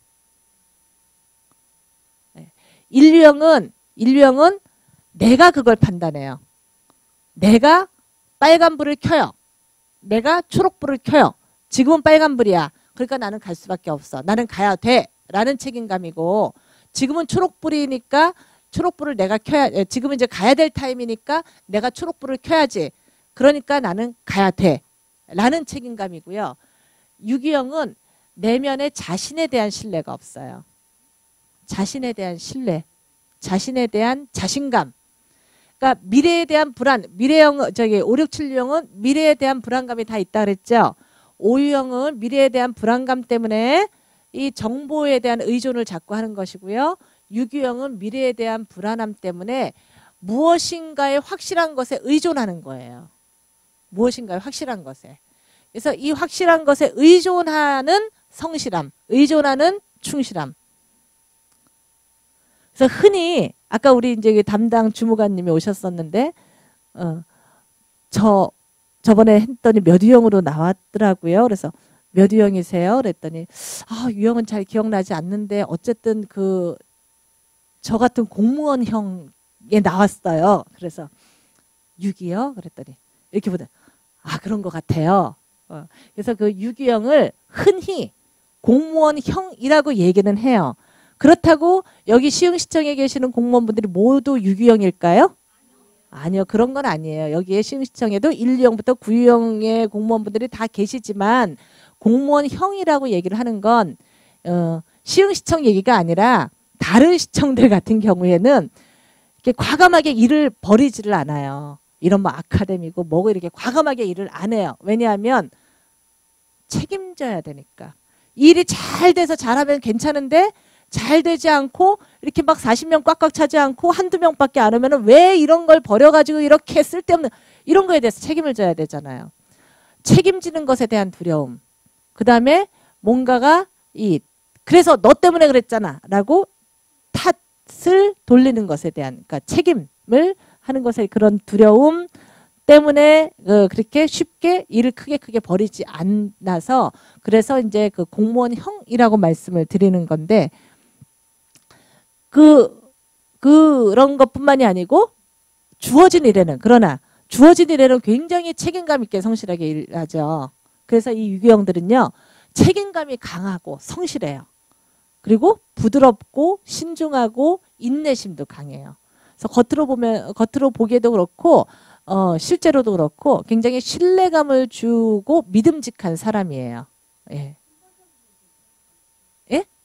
Speaker 1: 인류형은 인류형은 내가 그걸 판단해요. 내가 빨간불을 켜요. 내가 초록불을 켜요. 지금은 빨간불이야. 그러니까 나는 갈 수밖에 없어. 나는 가야 돼. 라는 책임감이고 지금은 초록불이니까 초록불을 내가 켜야 지금은 이제 가야 될 타임이니까 내가 초록불을 켜야지. 그러니까 나는 가야 돼. 라는 책임감이고요. 유기형은 내면에 자신에 대한 신뢰가 없어요. 자신에 대한 신뢰. 자신에 대한 자신감. 그러니까 미래에 대한 불안. 미래형 저기 오육칠육형은 미래에 대한 불안감이 다 있다 그랬죠. 오유형은 미래에 대한 불안감 때문에 이 정보에 대한 의존을 자꾸 하는 것이고요. 유기형은 미래에 대한 불안함 때문에 무엇인가의 확실한 것에 의존하는 거예요. 무엇인가의 확실한 것에. 그래서 이 확실한 것에 의존하는 성실함, 의존하는 충실함. 그래서 흔히 아까 우리 이제 담당 주무관님이 오셨었는데 어, 저 저번에 했더니 몇 유형으로 나왔더라고요. 그래서 몇 유형이세요? 그랬더니 아, 유형은 잘 기억나지 않는데 어쨌든 그 저 같은 공무원형에 나왔어요. 그래서 육이요? 그랬더니 이렇게 보다 아 그런 것 같아요. 어, 그래서 그 유기형을 흔히 공무원형이라고 얘기는 해요. 그렇다고 여기 시흥시청에 계시는 공무원분들이 모두 유기형일까요? 아니요. 그런 건 아니에요. 여기에 시흥시청에도 일 유형부터 구 유형의 공무원분들이 다 계시지만 공무원형이라고 얘기를 하는 건 어, 시흥시청 얘기가 아니라 다른 시청들 같은 경우에는 이렇게 과감하게 일을 벌이지를 않아요. 이런 뭐 아카데미고 뭐고 이렇게 과감하게 일을 안 해요. 왜냐하면 책임져야 되니까. 일이 잘 돼서 잘하면 괜찮은데 잘 되지 않고 이렇게 막 사십 명 꽉꽉 차지 않고 한두 명밖에 안 오면 왜 이런 걸 버려가지고 이렇게 쓸데없는 이런 거에 대해서 책임을 져야 되잖아요. 책임지는 것에 대한 두려움. 그 다음에 뭔가가 이 그래서 너 때문에 그랬잖아 라고 탓을 돌리는 것에 대한 그러니까 책임을 하는 것에 그런 두려움 때문에 어, 그렇게 쉽게 일을 크게 크게 버리지 않아서 그래서 이제 그 공무원형이라고 말씀을 드리는 건데 그 그런 것뿐만이 아니고 주어진 일에는 그러나 주어진 일에는 굉장히 책임감 있게 성실하게 일하죠. 그래서 이 유기형들은요 책임감이 강하고 성실해요. 그리고 부드럽고 신중하고 인내심도 강해요. 그래서 겉으로 보면 겉으로 보기에도 그렇고 어, 실제로도 그렇고 굉장히 신뢰감을 주고 믿음직한 사람이에요. 예. 예?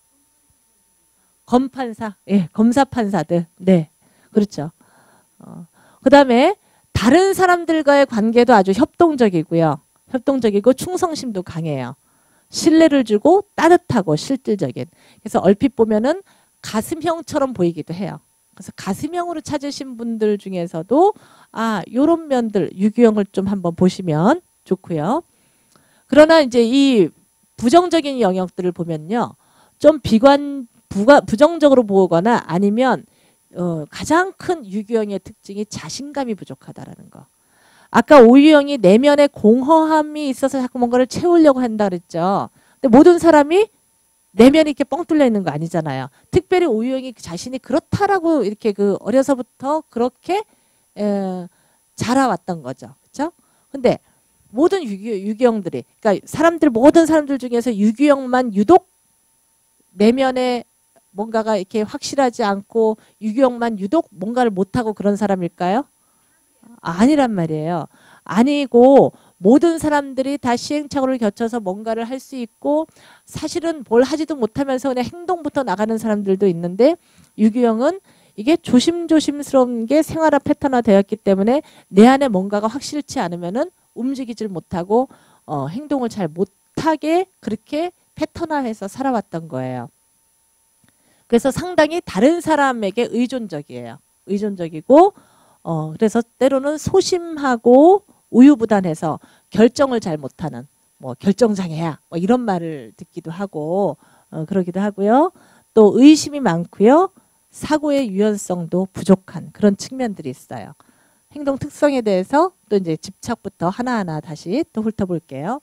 Speaker 1: 검판사, 예, 검사 판사들, 네, 그렇죠. 어, 그 다음에 다른 사람들과의 관계도 아주 협동적이고요. 협동적이고 충성심도 강해요. 신뢰를 주고 따뜻하고 실질적인. 그래서 얼핏 보면은 가슴형처럼 보이기도 해요. 그래서 가슴형으로 찾으신 분들 중에서도 아 요런 면들 유기형을 좀 한번 보시면 좋고요. 그러나 이제 이 부정적인 영역들을 보면요. 좀 비관, 부가, 부정적으로 보거나 아니면 어, 가장 큰 유기형의 특징이 자신감이 부족하다라는 거. 아까 오유형이 내면에 공허함이 있어서 자꾸 뭔가를 채우려고 한다 그랬죠. 근데 모든 사람이 내면이 이렇게 뻥 뚫려 있는 거 아니잖아요. 특별히 오유형이 자신이 그렇다라고 이렇게 그 어려서부터 그렇게 에, 자라왔던 거죠. 그렇죠? 근데 모든 유기, 유기형들이 그러니까 사람들 모든 사람들 중에서 유기형만 유독 내면에 뭔가가 이렇게 확실하지 않고 유기형만 유독 뭔가를 못하고 그런 사람일까요? 아니란 말이에요. 아니고 모든 사람들이 다 시행착오를 거쳐서 뭔가를 할 수 있고 사실은 뭘 하지도 못하면서 그냥 행동부터 나가는 사람들도 있는데 유기형은 이게 조심조심스러운 게 생활화 패턴화 되었기 때문에 내 안에 뭔가가 확실치 않으면은 움직이질 못하고 어, 행동을 잘 못하게 그렇게 패턴화해서 살아왔던 거예요. 그래서 상당히 다른 사람에게 의존적이에요. 의존적이고 어, 그래서 때로는 소심하고 우유부단해서 결정을 잘 못하는 뭐 결정장애야 뭐 이런 말을 듣기도 하고 어, 그러기도 하고요. 또 의심이 많고요. 사고의 유연성도 부족한 그런 측면들이 있어요. 행동 특성에 대해서 또 이제 집착부터 하나하나 다시 또 훑어볼게요.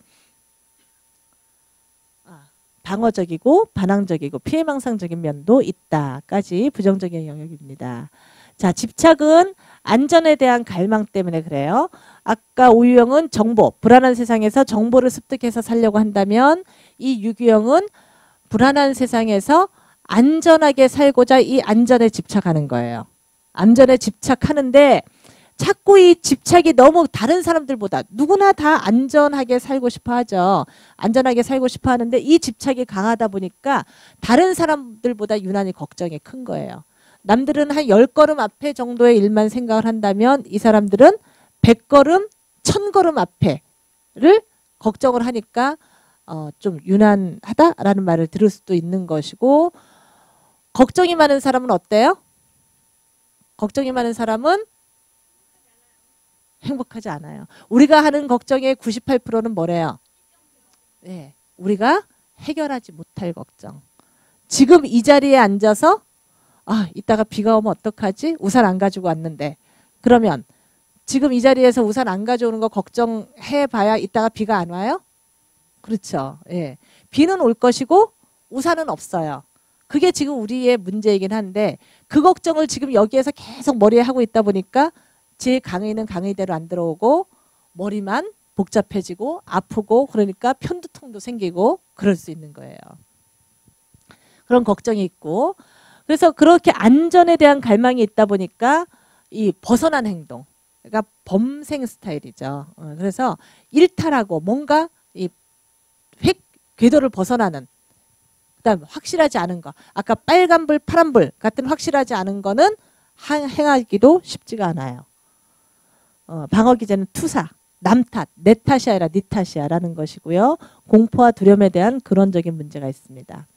Speaker 1: 아, 방어적이고 반항적이고 피해망상적인 면도 있다까지 부정적인 영역입니다. 자, 집착은 안전에 대한 갈망 때문에 그래요. 아까 오유형은 정보, 불안한 세상에서 정보를 습득해서 살려고 한다면 이 유기형은 불안한 세상에서 안전하게 살고자 이 안전에 집착하는 거예요. 안전에 집착하는데 자꾸 이 집착이 너무 다른 사람들보다 누구나 다 안전하게 살고 싶어 하죠. 안전하게 살고 싶어 하는데 이 집착이 강하다 보니까 다른 사람들보다 유난히 걱정이 큰 거예요. 남들은 한 열 걸음 앞에 정도의 일만 생각을 한다면 이 사람들은 백 걸음, 천 걸음 앞에를 걱정을 하니까 어, 좀 유난하다라는 말을 들을 수도 있는 것이고 걱정이 많은 사람은 어때요? 걱정이 많은 사람은 행복하지 않아요. 우리가 하는 걱정의 구십팔 퍼센트는 뭐래요? 네, 우리가 해결하지 못할 걱정. 지금 이 자리에 앉아서 아, 이따가 비가 오면 어떡하지? 우산 안 가지고 왔는데. 그러면 지금 이 자리에서 우산 안 가져오는 거 걱정해 봐야 이따가 비가 안 와요? 그렇죠. 예. 비는 올 것이고 우산은 없어요. 그게 지금 우리의 문제이긴 한데 그 걱정을 지금 여기에서 계속 머리에 하고 있다 보니까 제 강의는 강의대로 안 들어오고 머리만 복잡해지고 아프고 그러니까 편두통도 생기고 그럴 수 있는 거예요. 그런 걱정이 있고 그래서 그렇게 안전에 대한 갈망이 있다 보니까 이 벗어난 행동, 그러니까 범생 스타일이죠. 그래서 일탈하고 뭔가 이 획 궤도를 벗어나는, 그다음 확실하지 않은 거, 아까 빨간불, 파란불 같은 확실하지 않은 거는 행하기도 쉽지가 않아요. 어, 방어 기제는 투사, 남 탓, 내 탓이 아니라 네 탓이야라는 것이고요. 공포와 두려움에 대한 근원적인 문제가 있습니다.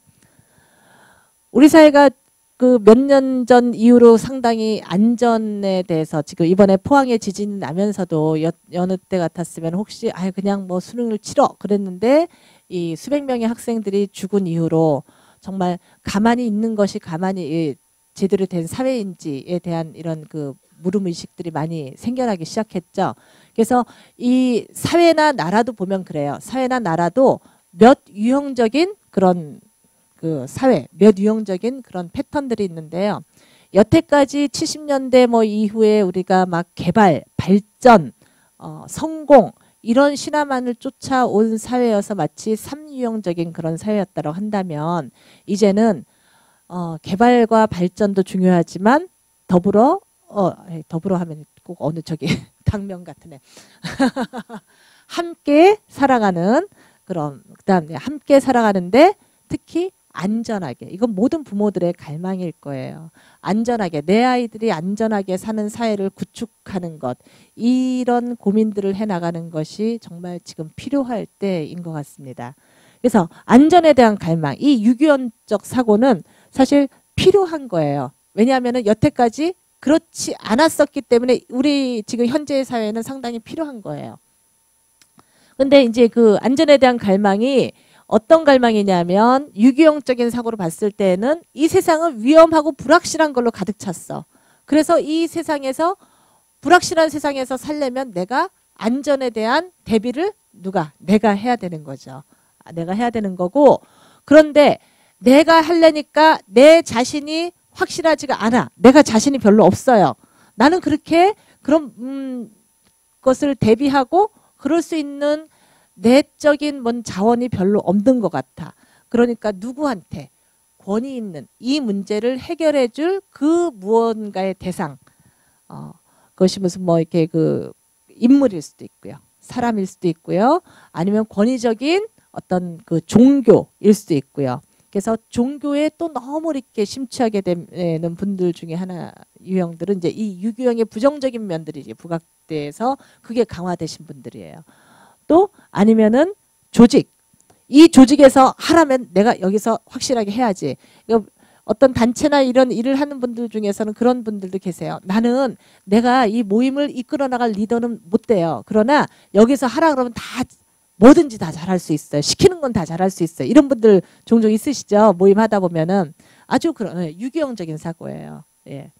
Speaker 1: 우리 사회가 그 몇 년 전 이후로 상당히 안전에 대해서 지금 이번에 포항에 지진이 나면서도 여, 여느 때 같았으면 혹시 아 그냥 뭐 수능을 치러 그랬는데 이 수백 명의 학생들이 죽은 이후로 정말 가만히 있는 것이 가만히 제대로 된 사회인지에 대한 이런 그 물음 의식들이 많이 생겨나기 시작했죠. 그래서 이 사회나 나라도 보면 그래요. 사회나 나라도 몇 유형적인 그런 그 사회, 몇 유형적인 그런 패턴들이 있는데요. 여태까지 칠십 년대 뭐 이후에 우리가 막 개발, 발전, 어, 성공 이런 신화만을 쫓아온 사회여서 마치 삼유형적인 그런 사회였다고 한다면 이제는 어, 개발과 발전도 중요하지만 더불어 어, 더불어 하면 꼭 어느 저기 당면 같은 애 함께 살아가는 그런 그다음에 함께 살아가는데 특히 안전하게, 이건 모든 부모들의 갈망일 거예요. 안전하게, 내 아이들이 안전하게 사는 사회를 구축하는 것, 이런 고민들을 해나가는 것이 정말 지금 필요할 때인 것 같습니다. 그래서 안전에 대한 갈망, 이 유기원적 사고는 사실 필요한 거예요. 왜냐하면 여태까지 그렇지 않았었기 때문에 우리 지금 현재의 사회는 상당히 필요한 거예요. 근데 이제 그 안전에 대한 갈망이 어떤 갈망이냐면 유기용적인 사고로 봤을 때는 이 세상은 위험하고 불확실한 걸로 가득 찼어. 그래서 이 세상에서 불확실한 세상에서 살려면 내가 안전에 대한 대비를 누가? 내가 해야 되는 거죠. 내가 해야 되는 거고, 그런데 내가 하려니까 내 자신이 확실하지가 않아. 내가 자신이 별로 없어요. 나는 그렇게 그런 음, 것을 대비하고 그럴 수 있는 내적인 뭔 자원이 별로 없는 것 같아. 그러니까 누구한테 권위 있는 이 문제를 해결해 줄 그 무언가의 대상, 어, 그것이 무슨 뭐 이렇게 그 인물일 수도 있고요. 사람일 수도 있고요. 아니면 권위적인 어떤 그 종교일 수도 있고요. 그래서 종교에 또 너무 이렇게 심취하게 되는 분들 중에 하나 유형들은 이제 이 유기형의 부정적인 면들이 이제 부각돼서 그게 강화되신 분들이에요. 또 아니면은 조직. 이 조직에서 하라면 내가 여기서 확실하게 해야지. 이거 어떤 단체나 이런 일을 하는 분들 중에서는 그런 분들도 계세요. 나는 내가 이 모임을 이끌어 나갈 리더는 못 돼요. 그러나 여기서 하라 그러면 다 뭐든지 다 잘할 수 있어요. 시키는 건 다 잘할 수 있어요. 이런 분들 종종 있으시죠. 모임 하다 보면은 아주 그런 유기형적인 사고예요. 예.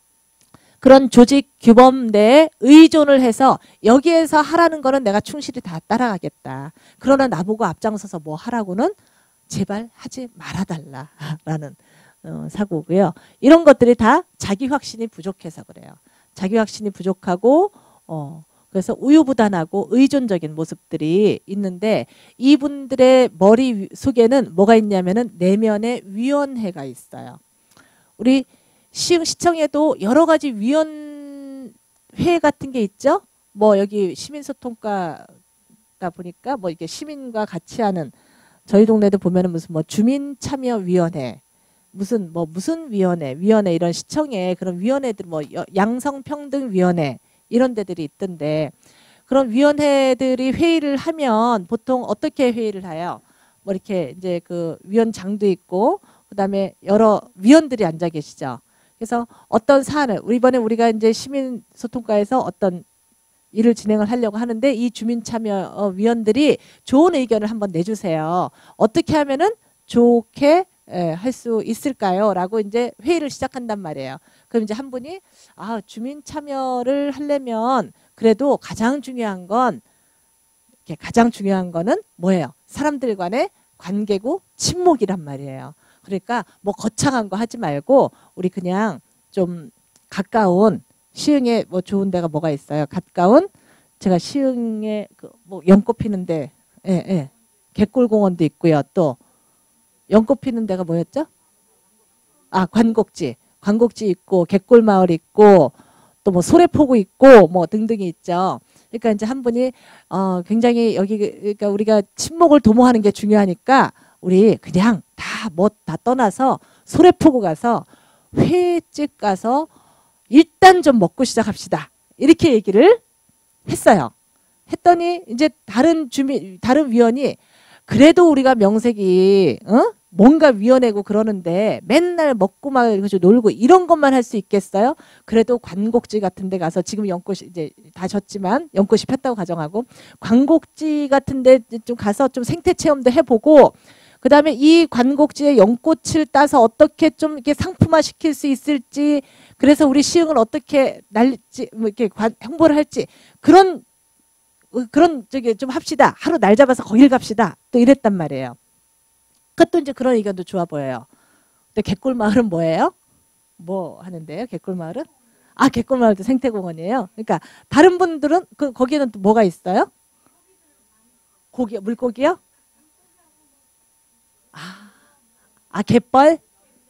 Speaker 1: 그런 조직 규범 내에 의존을 해서 여기에서 하라는 거는 내가 충실히 다 따라가겠다. 그러나 나보고 앞장서서 뭐 하라고는 제발 하지 말아달라라는 어, 사고고요. 이런 것들이 다 자기 확신이 부족해서 그래요. 자기 확신이 부족하고 어, 그래서 우유부단하고 의존적인 모습들이 있는데 이분들의 머릿속에는 뭐가 있냐면은 내면의 위원회가 있어요. 우리 시흥 시청에도 여러 가지 위원회 같은 게 있죠. 뭐 여기 시민소통과가 보니까 뭐 이게 시민과 같이 하는 저희 동네도 보면은 무슨 뭐 주민참여위원회 무슨 뭐 무슨 위원회 위원회 이런 시청에 그런 위원회들 뭐 양성평등위원회 이런 데들이 있던데 그런 위원회들이 회의를 하면 보통 어떻게 회의를 해요? 뭐 이렇게 이제 그 위원장도 있고 그다음에 여러 위원들이 앉아 계시죠. 그래서 어떤 사안을 이번에 우리가 이제 시민소통과에서 어떤 일을 진행을 하려고 하는데 이 주민참여위원들이 좋은 의견을 한번 내주세요. 어떻게 하면은 좋게 할 수 있을까요? 라고 이제 회의를 시작한단 말이에요. 그럼 이제 한 분이 아 주민 참여를 하려면 그래도 가장 중요한 건 가장 중요한 거는 뭐예요? 사람들 간의 관계고 친목이란 말이에요. 그러니까 뭐 거창한 거 하지 말고 우리 그냥 좀 가까운 시흥에 뭐 좋은 데가 뭐가 있어요? 가까운 제가 시흥에 그 뭐 연꽃 피는데 예, 예. 갯골공원도 있고요. 또 연꽃 피는 데가 뭐였죠? 아 관곡지. 관곡지 있고 갯골마을 있고 또 뭐 소래포구 있고 뭐 등등이 있죠. 그러니까 이제 한 분이 어 굉장히 여기 그러니까 우리가 친목을 도모하는 게 중요하니까 우리 그냥 다 뭐 다 떠나서 소래포구 가서 회집 가서 일단 좀 먹고 시작합시다. 이렇게 얘기를 했어요. 했더니 이제 다른 주민 다른 위원이 그래도 우리가 명색이 어? 뭔가 위원회고 그러는데 맨날 먹고 막 놀고 이런 것만 할 수 있겠어요? 그래도 관곡지 같은 데 가서 지금 연꽃이 이제 다 졌지만 연꽃이 폈다고 가정하고 관곡지 같은 데 좀 가서 좀 생태 체험도 해보고 그다음에 이 관곡지에 연꽃을 따서 어떻게 좀 이렇게 상품화 시킬 수 있을지 그래서 우리 시흥을 어떻게 날릴지 뭐 이렇게 관, 홍보를 할지 그런 그런 저기 좀 합시다. 하루 날 잡아서 거길 갑시다. 또 이랬단 말이에요. 그것도 이제 그런 의견도 좋아 보여요. 근데 갯골마을은 뭐예요? 뭐 하는데요? 갯골마을은? 아, 갯골마을도 생태공원이에요. 그러니까 다른 분들은 그 거기는 또 뭐가 있어요? 고기, 물고기요? 아, 아 갯벌?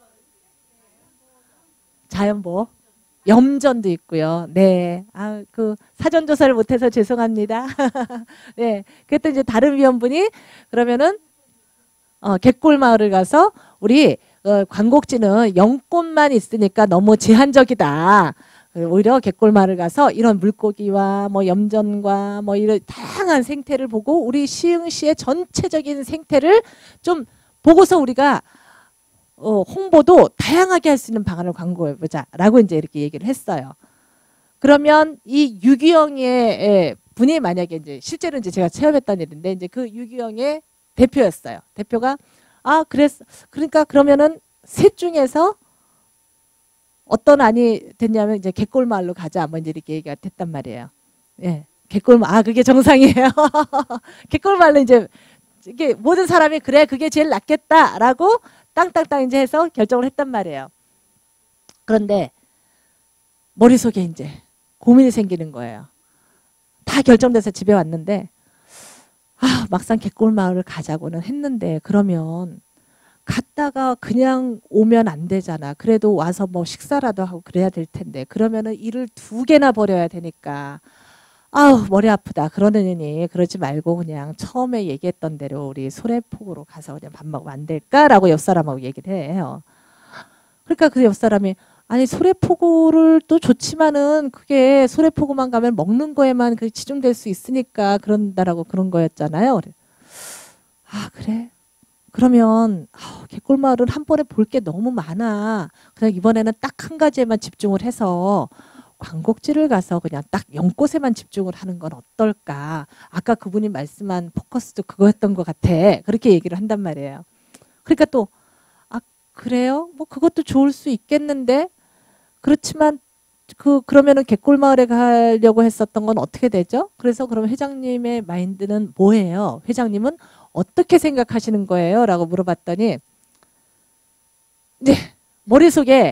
Speaker 1: 자연보호? 염전도 있고요. 네. 아, 그 사전 조사를 못해서 죄송합니다. 네. 그랬더니 이제 다른 위원분이 그러면은 어, 갯골마을을 가서 우리 어, 관곡지는 연꽃만 있으니까 너무 제한적이다. 오히려 갯골마을을 가서 이런 물고기와 뭐 염전과 뭐 이런 다양한 생태를 보고 우리 시흥시의 전체적인 생태를 좀 보고서 우리가 어, 홍보도 다양하게 할 수 있는 방안을 광고해보자 라고 이제 이렇게 얘기를 했어요. 그러면 이 유기형의 분이 만약에 이제 실제로 이제 제가 체험했던 일인데 이제 그 유기형의 대표였어요. 대표가 아 그랬 그러니까 그러면은 셋 중에서 어떤 안이 됐냐면 이제 갯골마을로 가자 뭐 이제 이렇게 얘기가 됐단 말이에요. 예, 갯골마 아 그게 정상이에요. 갯골마을로 이제 이게 모든 사람이 그래 그게 제일 낫겠다라고 땅땅땅 이제 해서 결정을 했단 말이에요. 그런데 머릿속에 이제 고민이 생기는 거예요. 다 결정돼서 집에 왔는데 아 막상 갯골마을을 가자고는 했는데 그러면 갔다가 그냥 오면 안 되잖아. 그래도 와서 뭐 식사라도 하고 그래야 될 텐데 그러면은 일을 두 개나 벌여야 되니까 아우 머리 아프다 그러느니 그러지 말고 그냥 처음에 얘기했던 대로 우리 소래포구로 가서 그냥 밥 먹으면 안 될까라고 옆 사람하고 얘기를 해요. 그러니까 그 옆 사람이 아니 소래포구를 또 좋지만은 그게 소래포구만 가면 먹는 거에만 그 치중될 수 있으니까 그런다라고 그런 거였잖아요. 아 그래? 그러면 아, 갯골마을은 한 번에 볼 게 너무 많아. 그냥 이번에는 딱 한 가지에만 집중을 해서 광곡지를 가서 그냥 딱 연꽃에만 집중을 하는 건 어떨까. 아까 그분이 말씀한 포커스도 그거였던 것 같아. 그렇게 얘기를 한단 말이에요. 그러니까 또 아 그래요? 뭐 그것도 좋을 수 있겠는데 그렇지만 그 그러면은 갯골마을에 가려고 했었던 건 어떻게 되죠? 그래서 그럼 회장님의 마인드는 뭐예요? 회장님은 어떻게 생각하시는 거예요? 라고 물어봤더니 이제 머릿속에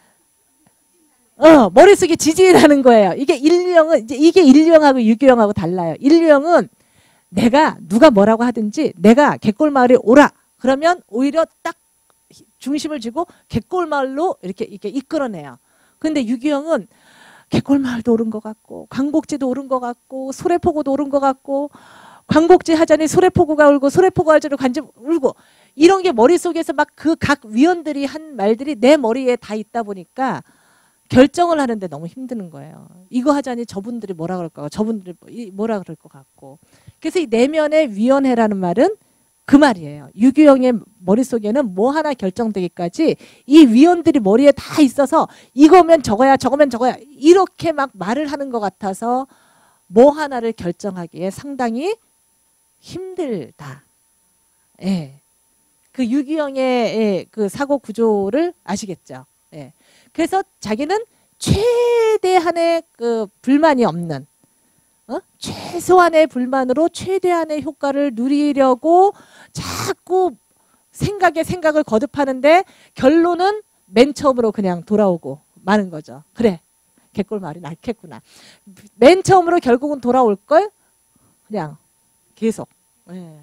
Speaker 1: 어 머릿속에 지진하는 거예요. 이게 인류형은 이제 이게 인류형하고 유기형하고 달라요. 인류형은 내가 누가 뭐라고 하든지 내가 갯골마을에 오라 그러면 오히려 딱 중심을 쥐고 갯골마을로 이렇게 이렇게 이끌어내요. 근데 유기형은 갯골마을도 오른 것 같고 광곡지도 오른 것 같고 소래포구도 오른 것 같고 광곡지 하자니 소래포구가 울고 소래포구 하자니 관지 울고 이런 게 머릿속에서 막 그 각 위원들이 한 말들이 내 머리에 다 있다 보니까 결정을 하는데 너무 힘드는 거예요. 이거 하자니 저분들이 뭐라 그럴 거 저분들이 뭐라 그럴 것 같고 그래서 이 내면의 위원회라는 말은 그 말이에요. 유기형의 머릿속에는 뭐 하나 결정되기까지 이 위원들이 머리에 다 있어서 이거면 저거야 저거면 저거야 이렇게 막 말을 하는 것 같아서 뭐 하나를 결정하기에 상당히 힘들다. 예. 그 유기형의 예, 그 사고 구조를 아시겠죠? 예. 그래서 자기는 최대한의 그 불만이 없는 어? 최소한의 불만으로 최대한의 효과를 누리려고 자꾸 생각에 생각을 거듭하는데 결론은 맨 처음으로 그냥 돌아오고 마는 거죠. 그래. 갯골마을이 낫겠구나. 맨 처음으로 결국은 돌아올 걸 그냥 계속. 예.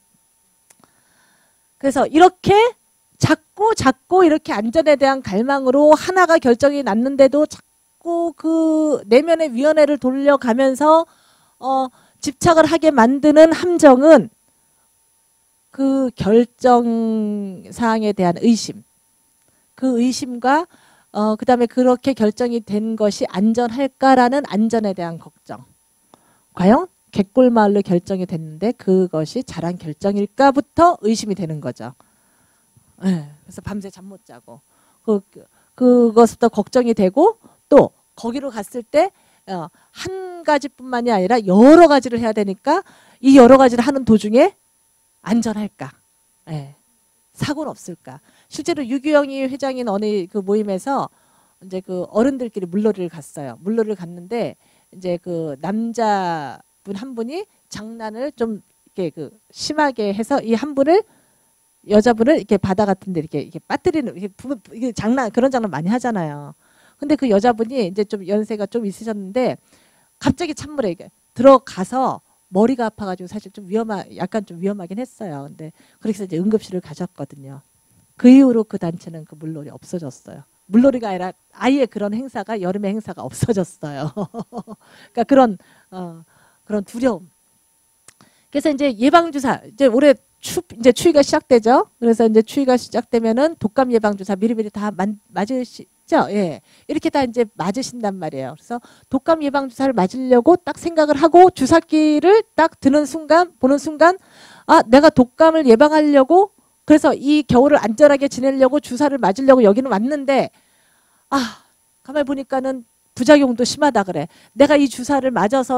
Speaker 1: 그래서 이렇게 자꾸 자꾸 이렇게 안전에 대한 갈망으로 하나가 결정이 났는데도 자꾸 그 내면의 위원회를 돌려가면서 어, 집착을 하게 만드는 함정은 그 결정 사항에 대한 의심, 그 의심과 어, 그 다음에 그렇게 결정이 된 것이 안전할까라는 안전에 대한 걱정. 과연 갯골마을로 결정이 됐는데 그것이 잘한 결정일까부터 의심이 되는 거죠. 네, 그래서 밤새 잠 못 자고 그, 그것부터 걱정이 되고 또 거기로 갔을 때 어, 한 가지뿐만이 아니라 여러 가지를 해야 되니까 이 여러 가지를 하는 도중에 안전할까? 네. 사고는 없을까? 실제로 유기영이 회장인 어느 그 모임에서 이제 그 어른들끼리 물놀이를 갔어요. 물놀이를 갔는데 이제 그 남자분 한 분이 장난을 좀 이렇게 그 심하게 해서 이 한 분을 여자분을 이렇게 바다 같은데 이렇게 이렇게 빠뜨리는 이게 이게 장난 그런 장난 많이 하잖아요. 근데 그 여자분이 이제 좀 연세가 좀 있으셨는데 갑자기 찬물에 이게 들어가서 머리가 아파가지고 사실 좀 위험하, 약간 좀 위험하긴 했어요. 근데 그래서 이제 응급실을 가셨거든요. 그 이후로 그 단체는 그 물놀이 없어졌어요. 물놀이가 아니라 아예 그런 행사가 여름의 행사가 없어졌어요. 그러니까 그런 어, 그런 두려움. 그래서 이제 예방 주사 이제 올해 추 이제 추위가 시작되죠. 그래서 이제 추위가 시작되면은 독감 예방 주사 미리미리 다 맞으시. 예, 이렇게 다 이제 맞으신단 말이에요. 그래서 독감 예방 주사를 맞으려고 딱 생각을 하고 주사기를 딱 드는 순간 보는 순간 아 내가 독감을 예방하려고 그래서 이 겨울을 안전하게 지내려고 주사를 맞으려고 여기는 왔는데 아 가만히 보니까는 부작용도 심하다 그래. 내가 이 주사를 맞아서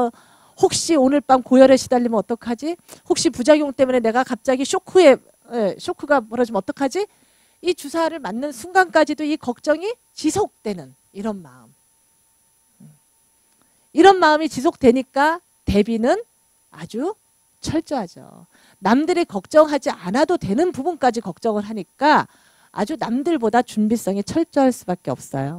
Speaker 1: 혹시 오늘 밤 고열에 시달리면 어떡하지? 혹시 부작용 때문에 내가 갑자기 쇼크에 에, 쇼크가 벌어지면 어떡하지? 이 주사를 맞는 순간까지도 이 걱정이 지속되는 이런 마음. 이런 마음이 지속되니까 대비는 아주 철저하죠. 남들이 걱정하지 않아도 되는 부분까지 걱정을 하니까 아주 남들보다 준비성이 철저할 수밖에 없어요.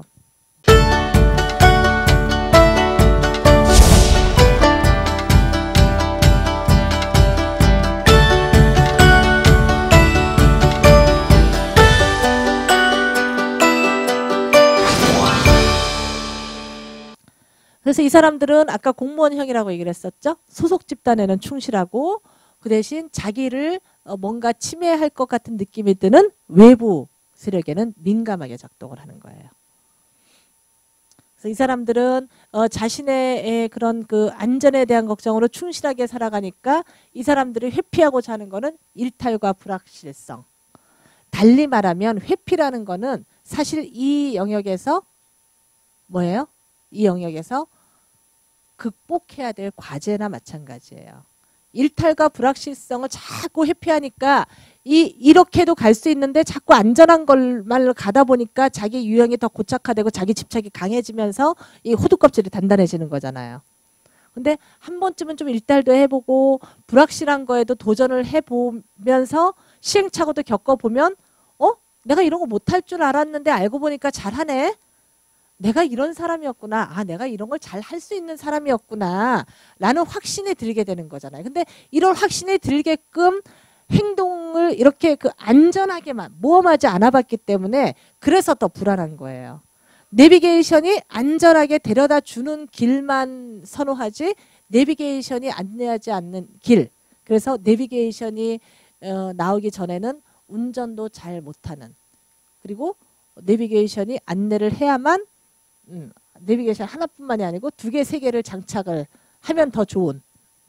Speaker 1: 그래서 이 사람들은 아까 공무원형이라고 얘기를 했었죠. 소속 집단에는 충실하고 그 대신 자기를 뭔가 침해할 것 같은 느낌이 드는 외부 세력에는 민감하게 작동을 하는 거예요. 그래서 이 사람들은 어 자신의 그런 그 안전에 대한 걱정으로 충실하게 살아가니까 이 사람들이 회피하고자 하는 거는 일탈과 불확실성. 달리 말하면 회피라는 거는 사실 이 영역에서 뭐예요? 이 영역에서 극복해야 될 과제나 마찬가지예요. 일탈과 불확실성을 자꾸 회피하니까 이 이렇게도 갈 수 있는데 자꾸 안전한 걸만 가다 보니까 자기 유형이 더 고착화되고 자기 집착이 강해지면서 이 호두껍질이 단단해지는 거잖아요. 근데 한 번쯤은 좀 일탈도 해보고 불확실한 거에도 도전을 해보면서 시행착오도 겪어보면 어? 내가 이런 거 못할 줄 알았는데 알고 보니까 잘하네. 내가 이런 사람이었구나. 아, 내가 이런 걸 잘 할 수 있는 사람이었구나. 라는 확신이 들게 되는 거잖아요. 근데 이런 확신이 들게끔 행동을 이렇게 그 안전하게만 모험하지 않아 봤기 때문에 그래서 더 불안한 거예요. 내비게이션이 안전하게 데려다 주는 길만 선호하지 내비게이션이 안내하지 않는 길. 그래서 내비게이션이 어, 나오기 전에는 운전도 잘 못하는. 그리고 내비게이션이 안내를 해야만 음, 내비게이션 하나뿐만이 아니고 두 개, 세 개를 장착을 하면 더 좋은.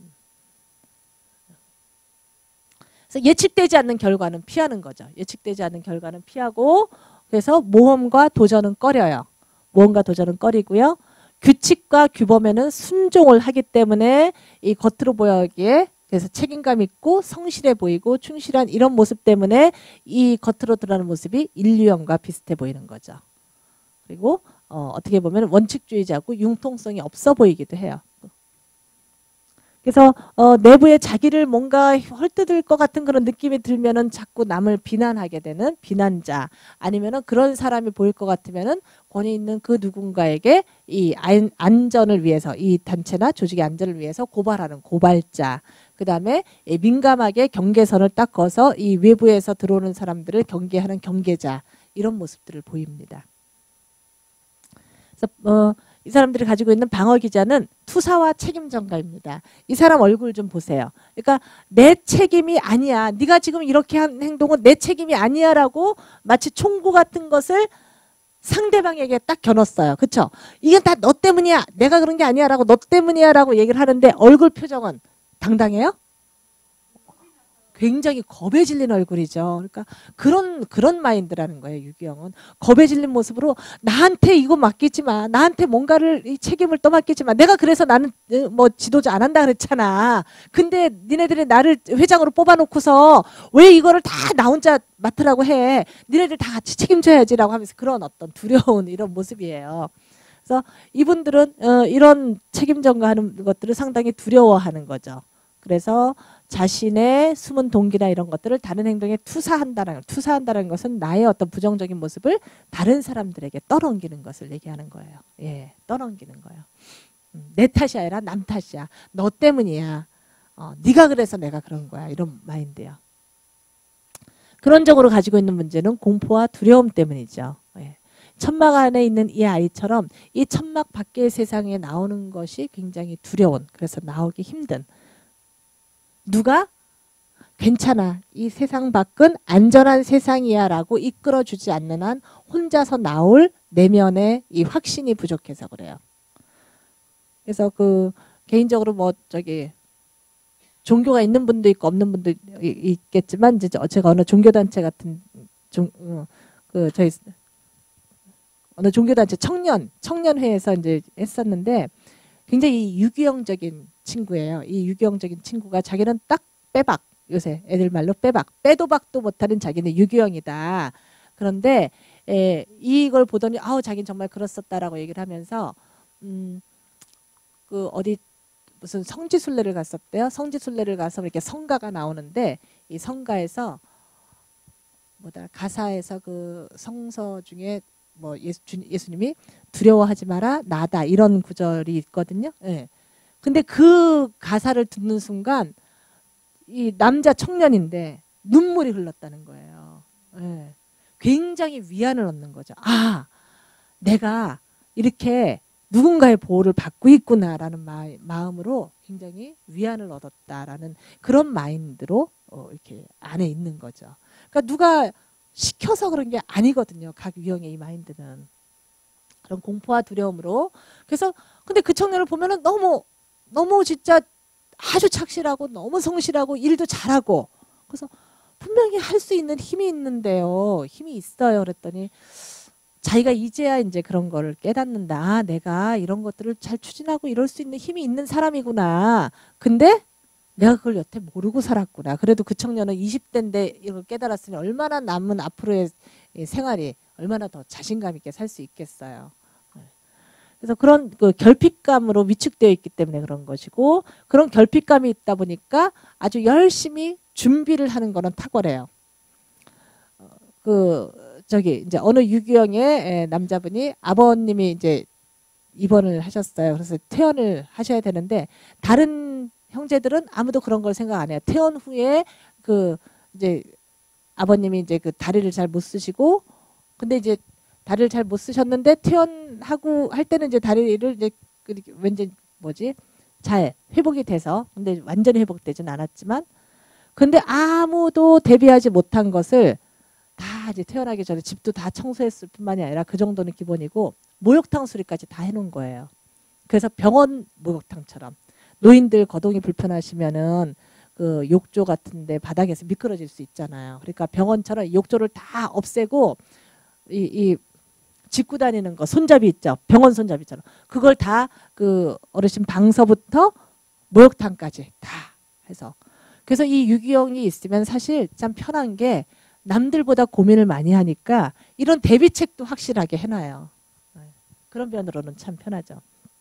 Speaker 1: 그래서 예측되지 않는 결과는 피하는 거죠. 예측되지 않는 결과는 피하고 그래서 모험과 도전은 꺼려요. 모험과 도전은 꺼리고요. 규칙과 규범에는 순종을 하기 때문에 이 겉으로 보여기에 그래서 책임감 있고 성실해 보이고 충실한 이런 모습 때문에 이 겉으로 드러나는 모습이 인류형과 비슷해 보이는 거죠. 그리고 어, 어떻게 보면 원칙주의자고 융통성이 없어 보이기도 해요. 그래서 어, 내부에 자기를 뭔가 헐뜯을 것 같은 그런 느낌이 들면은 자꾸 남을 비난하게 되는 비난자 아니면은 그런 사람이 보일 것 같으면은 권위 있는 그 누군가에게 이 안, 안전을 위해서 이 단체나 조직의 안전을 위해서 고발하는 고발자 그 다음에 민감하게 경계선을 딱 거서 이 외부에서 들어오는 사람들을 경계하는 경계자 이런 모습들을 보입니다. 그래서 어, 이 사람들이 가지고 있는 방어 기자는 투사와 책임 전가입니다. 이 사람 얼굴 좀 보세요. 그러니까 내 책임이 아니야. 네가 지금 이렇게 한 행동은 내 책임이 아니야라고 마치 총구 같은 것을 상대방에게 딱 겨눴어요. 그렇죠? 이게 다 너 때문이야. 내가 그런 게 아니야라고 너 때문이야라고 얘기를 하는데 얼굴 표정은 당당해요? 굉장히 겁에 질린 얼굴이죠. 그러니까 그런 그런 마인드라는 거예요. 유기형은 겁에 질린 모습으로 나한테 이거 맡기지 마. 나한테 뭔가를 이 책임을 떠맡기지 마. 내가 그래서 나는 뭐 지도자 안 한다 그랬잖아. 근데 니네들이 나를 회장으로 뽑아놓고서 왜 이거를 다 나 혼자 맡으라고 해. 니네들 다 같이 책임져야지라고 하면서 그런 어떤 두려운 이런 모습이에요. 그래서 이분들은 어, 이런 책임 전가하는 것들을 상당히 두려워하는 거죠. 그래서 자신의 숨은 동기나 이런 것들을 다른 행동에 투사한다는 투사한다는 것은 나의 어떤 부정적인 모습을 다른 사람들에게 떠넘기는 것을 얘기하는 거예요. 예, 떠넘기는 거예요. 음, 내 탓이 아니라 남 탓이야. 너 때문이야. 어, 네가 그래서 내가 그런 거야. 이런 마인드요. 그런 적으로 가지고 있는 문제는 공포와 두려움 때문이죠. 예. 천막 안에 있는 이 아이처럼 이 천막 밖의 세상에 나오는 것이 굉장히 두려운 그래서 나오기 힘든 누가 괜찮아. 이 세상 밖은 안전한 세상이야 라고 이끌어주지 않는 한 혼자서 나올 내면의 이 확신이 부족해서 그래요. 그래서 그 개인적으로 뭐 저기 종교가 있는 분도 있고 없는 분도 있겠지만 이제 제가 어느 종교단체 같은 종, 그 저희 어느 종교단체 청년 청년회에서 이제 했었는데 굉장히 유기형적인 친구예요. 이 유기형적인 친구가 자기는 딱 빼박, 요새 애들 말로 빼박, 빼도 박도 못하는 자기는 유기형이다. 그런데 에, 이걸 보더니 아우 자기는 정말 그렇었다라고 얘기를 하면서 음, 그 어디 무슨 성지순례를 갔었대요. 성지순례를 가서 이렇게 성가가 나오는데 이 성가에서 뭐다 가사에서 그 성서 중에 뭐 예수, 예수님이 두려워하지 마라 나다 이런 구절이 있거든요. 예. 근데 그 가사를 듣는 순간 이 남자 청년인데 눈물이 흘렀다는 거예요. 예. 굉장히 위안을 얻는 거죠. 아, 내가 이렇게 누군가의 보호를 받고 있구나라는 마, 마음으로 굉장히 위안을 얻었다라는 그런 마인드로 어, 이렇게 안에 있는 거죠. 그러니까 누가 시켜서 그런 게 아니거든요. 각 유형의 이 마인드는. 그런 공포와 두려움으로. 그래서 근데 그 청년을 보면은 너무 너무 진짜 아주 착실하고 너무 성실하고 일도 잘하고 그래서 분명히 할 수 있는 힘이 있는데요. 힘이 있어요. 그랬더니 자기가 이제야 이제 그런 거를 깨닫는다. 아, 내가 이런 것들을 잘 추진하고 이럴 수 있는 힘이 있는 사람이구나. 근데 내가 그걸 여태 모르고 살았구나. 그래도 그 청년은 이십 대인데 이걸 깨달았으니 얼마나 남은 앞으로의 생활이 얼마나 더 자신감 있게 살 수 있겠어요. 그래서 그런 그 결핍감으로 위축되어 있기 때문에 그런 것이고 그런 결핍감이 있다 보니까 아주 열심히 준비를 하는 거는 탁월해요. 그 저기 이제 어느 유기형의 남자분이 아버님이 이제 입원을 하셨어요. 그래서 퇴원을 하셔야 되는데 다른 형제들은 아무도 그런 걸 생각 안 해요. 퇴원 후에 그 이제 아버님이 이제 그 다리를 잘 못 쓰시고 근데 이제 다리를 잘 못 쓰셨는데 퇴원하고 할 때는 이제 다리를 이제 왠지 뭐지 잘 회복이 돼서 근데 완전히 회복되진 않았지만 근데 아무도 대비하지 못한 것을 다 이제 태어나기 전에 집도 다 청소했을 뿐만이 아니라 그 정도는 기본이고 목욕탕 수리까지 다 해놓은 거예요. 그래서 병원 목욕탕처럼 노인들 거동이 불편하시면은 그 욕조 같은데 바닥에서 미끄러질 수 있잖아요. 그러니까 병원처럼 욕조를 다 없애고 이, 이 짚고 다니는 거 손잡이 있죠. 병원 손잡이처럼 그걸 다 그 어르신 방서부터 목욕탕까지 다 해서 그래서 이 유기형이 있으면 사실 참 편한 게 남들보다 고민을 많이 하니까 이런 대비책도 확실하게 해놔요. 그런 면으로는 참 편하죠.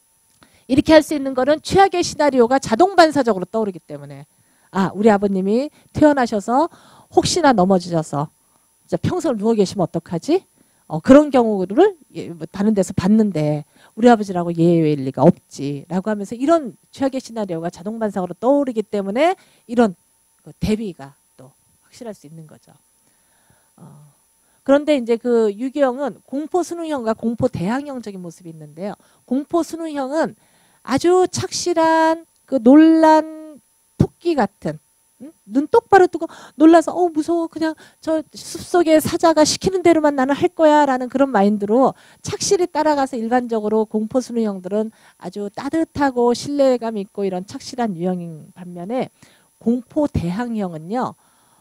Speaker 1: 이렇게 할 수 있는 거는 최악의 시나리오가 자동 반사적으로 떠오르기 때문에 아 우리 아버님이 퇴원하셔서 혹시나 넘어지셔서 진짜 평생 누워 계시면 어떡하지? 어, 그런 경우를 다른 데서 봤는데 우리 아버지라고 예외일 리가 없지라고 하면서 이런 최악의 시나리오가 자동 반사적으로 떠오르기 때문에 이런 그 대비가 또 확실할 수 있는 거죠. 어. 그런데 이제 그 유기형은 공포 순응형과 공포 대항형적인 모습이 있는데요. 공포 순응형은 아주 착실한 그 놀란 토끼 같은 응? 눈 똑바로 뜨고 놀라서 어 무서워 그냥 저 숲속에 사자가 시키는 대로만 나는 할 거야 라는 그런 마인드로 착실히 따라가서 일반적으로 공포 순응형들은 아주 따뜻하고 신뢰감 있고 이런 착실한 유형인 반면에 공포 대항형은요.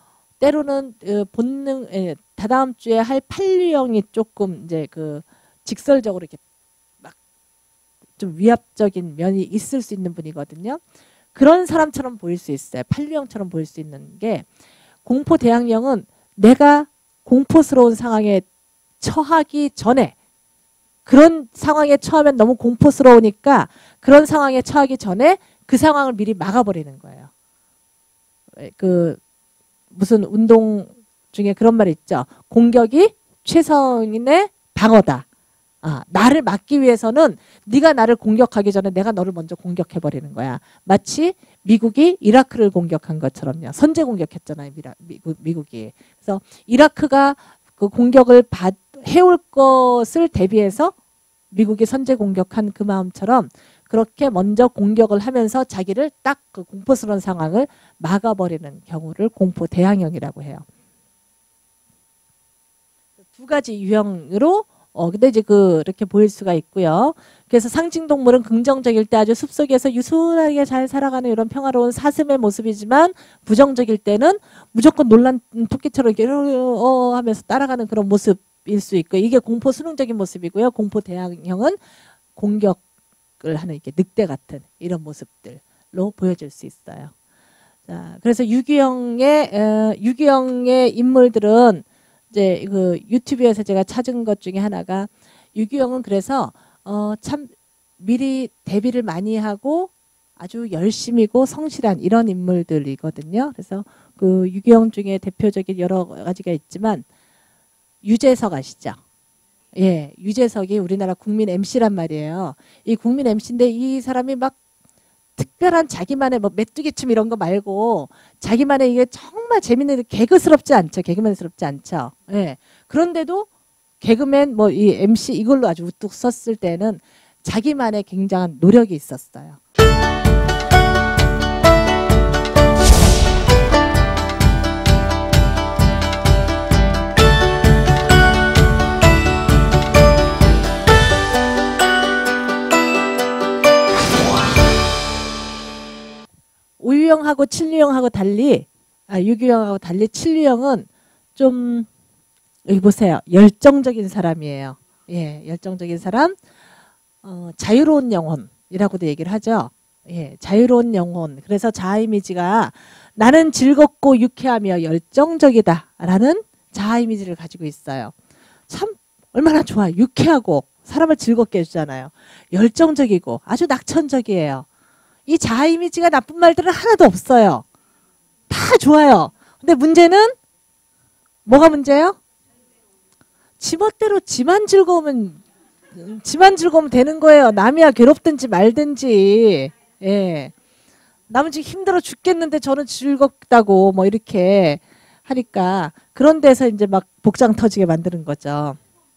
Speaker 1: 때로는 본능 다다음 주에 할 판류형이 조금 이제 그 직설적으로 이렇게 막 좀 위압적인 면이 있을 수 있는 분이거든요. 그런 사람처럼 보일 수 있어요. 판류형처럼 보일 수 있는 게 공포 대항형은 내가 공포스러운 상황에 처하기 전에 그런 상황에 처하면 너무 공포스러우니까 그런 상황에 처하기 전에 그 상황을 미리 막아버리는 거예요. 그 무슨 운동 중에 그런 말이 있죠. 공격이 최선의 방어다. 아, 나를 막기 위해서는 네가 나를 공격하기 전에 내가 너를 먼저 공격해버리는 거야. 마치 미국이 이라크를 공격한 것처럼요. 선제 공격했잖아요. 미라, 미국, 미국이. 그래서 이라크가 그 공격을 받, 해올 것을 대비해서 미국이 선제 공격한 그 마음처럼 그렇게 먼저 공격을 하면서 자기를 딱 그 공포스러운 상황을 막아버리는 경우를 공포 대항형이라고 해요. 두 가지 유형으로 어 근데 이제 그렇게 보일 수가 있고요. 그래서 상징 동물은 긍정적일 때 아주 숲속에서 유순하게 잘 살아가는 이런 평화로운 사슴의 모습이지만 부정적일 때는 무조건 놀란 토끼처럼 이렇게 어 하면서 따라가는 그런 모습일 수 있고 이게 공포 순응적인 모습이고요. 공포 대항형은 공격 하는 이렇게 늑대 같은 이런 모습들로 보여줄 수 있어요. 자, 그래서 유기영의 어, 유기영의 인물들은 이제 그 유튜브에서 제가 찾은 것 중에 하나가 유기영은 그래서 어, 참 미리 대비를 많이 하고 아주 열심이고 성실한 이런 인물들이거든요. 그래서 그 유기영 중에 대표적인 여러 가지가 있지만 유재석 아시죠? 예, 유재석이 우리나라 국민 엠씨란 말이에요. 이 국민 엠씨인데 이 사람이 막 특별한 자기만의 뭐 메뚜기춤 이런 거 말고 자기만의 이게 정말 재밌는 개그스럽지 않죠. 개그맨스럽지 않죠. 예. 그런데도 개그맨 뭐 이 엠씨 이걸로 아주 우뚝 섰을 때는 자기만의 굉장한 노력이 있었어요. 오유영하고 칠유영하고 달리 아 유기영하고 달리 칠유영은 좀 여기 보세요. 열정적인 사람이에요. 예, 열정적인 사람. 어, 자유로운 영혼이라고도 얘기를 하죠. 예, 자유로운 영혼. 그래서 자아 이미지가 나는 즐겁고 유쾌하며 열정적이다라는 자아 이미지를 가지고 있어요. 참 얼마나 좋아. 유쾌하고 사람을 즐겁게 해주잖아요. 열정적이고 아주 낙천적이에요. 이 자아 이미지가 나쁜 말들은 하나도 없어요. 다 좋아요. 근데 문제는 뭐가 문제예요? 지멋대로 지만 즐거우면 지만 즐거우면 되는 거예요. 남이야 괴롭든지 말든지. 예. 남은 지금 힘들어 죽겠는데 저는 즐겁다고 뭐 이렇게 하니까 그런 데서 이제 막 복장 터지게 만드는 거죠.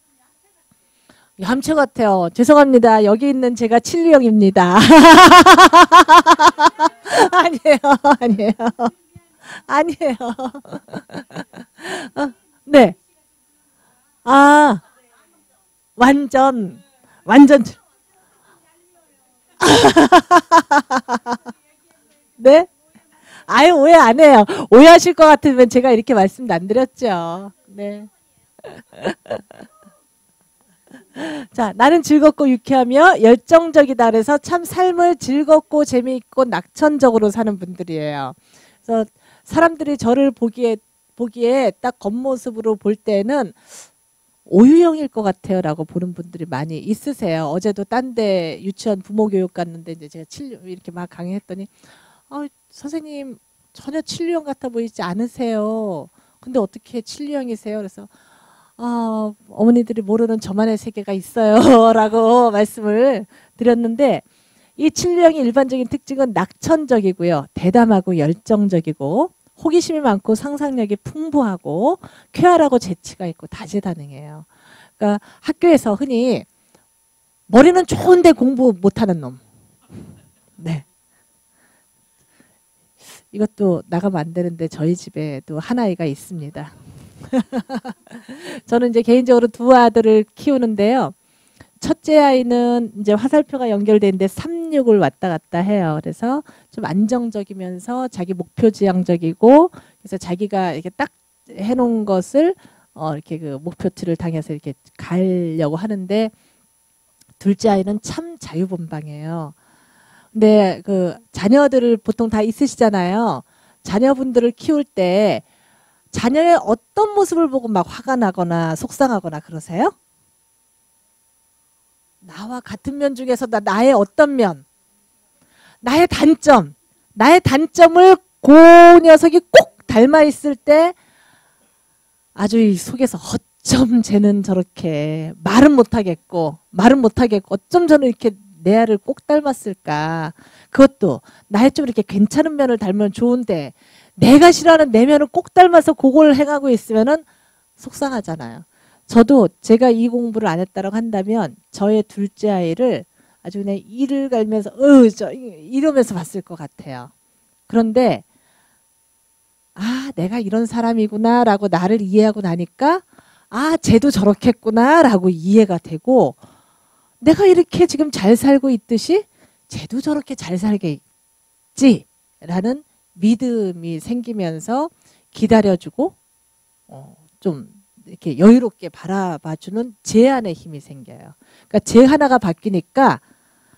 Speaker 1: 얌체 같아요. 죄송합니다. 여기 있는 제가 칠유영입니다. 아니에요. 아니에요. 아니에요. 어, 네. 아, 완전, 완전. 네? 아유, 오해 안 해요. 오해하실 것 같으면 제가 이렇게 말씀 안 드렸죠. 네. 자, 나는 즐겁고 유쾌하며 열정적이다. 그래서 참 삶을 즐겁고 재미있고 낙천적으로 사는 분들이에요. 그래서 사람들이 저를 보기에, 보기에 딱 겉모습으로 볼 때는 오유영일 것 같아요 라고 보는 분들이 많이 있으세요. 어제도 딴 데 유치원 부모 교육 갔는데 이제 제가 칠 이렇게 막 강의했더니 어, 선생님 전혀 칠유영 같아 보이지 않으세요. 근데 어떻게 칠유영이세요? 그래서 어, 어머니들이 모르는 저만의 세계가 있어요 라고 말씀을 드렸는데 이 칠유영의 일반적인 특징은 낙천적이고요. 대담하고 열정적이고 호기심이 많고 상상력이 풍부하고 쾌활하고 재치가 있고 다재다능해요. 그러니까 학교에서 흔히 머리는 좋은데 공부 못하는 놈. 네. 이것도 나가면 안 되는데 저희 집에도 한 아이가 있습니다. 저는 이제 개인적으로 두 아들을 키우는데요. 첫째 아이는 이제 화살표가 연결되는데 삼육을 왔다 갔다 해요. 그래서 좀 안정적이면서 자기 목표 지향적이고 그래서 자기가 이렇게 딱 해놓은 것을 어 이렇게 그 목표치를 당해서 이렇게 가려고 하는데 둘째 아이는 참 자유분방해요. 근데 그 자녀들을 보통 다 있으시잖아요. 자녀분들을 키울 때 자녀의 어떤 모습을 보고 막 화가 나거나 속상하거나 그러세요? 나와 같은 면 중에서 나, 나의 어떤 면, 나의 단점, 나의 단점을 그 녀석이 꼭 닮아 있을 때 아주 이 속에서 어쩜 쟤는 저렇게 말은 못하겠고 말은 못하겠고 어쩜 저는 이렇게 내 아를 꼭 닮았을까. 그것도 나의 좀 이렇게 괜찮은 면을 닮으면 좋은데 내가 싫어하는 내 면을 꼭 닮아서 그걸 행하고 있으면은 속상하잖아요. 저도 제가 이 공부를 안 했다고 한다면 저의 둘째 아이를 아주 그냥 이를 갈면서 어, 저 이러면서 봤을 것 같아요. 그런데 아 내가 이런 사람이구나 라고 나를 이해하고 나니까 아 쟤도 저렇겠구나 라고 이해가 되고 내가 이렇게 지금 잘 살고 있듯이 쟤도 저렇게 잘 살겠지 라는 믿음이 생기면서 기다려주고 어, 좀 이렇게 여유롭게 바라봐주는 제 안에 힘이 생겨요. 그러니까 제 하나가 바뀌니까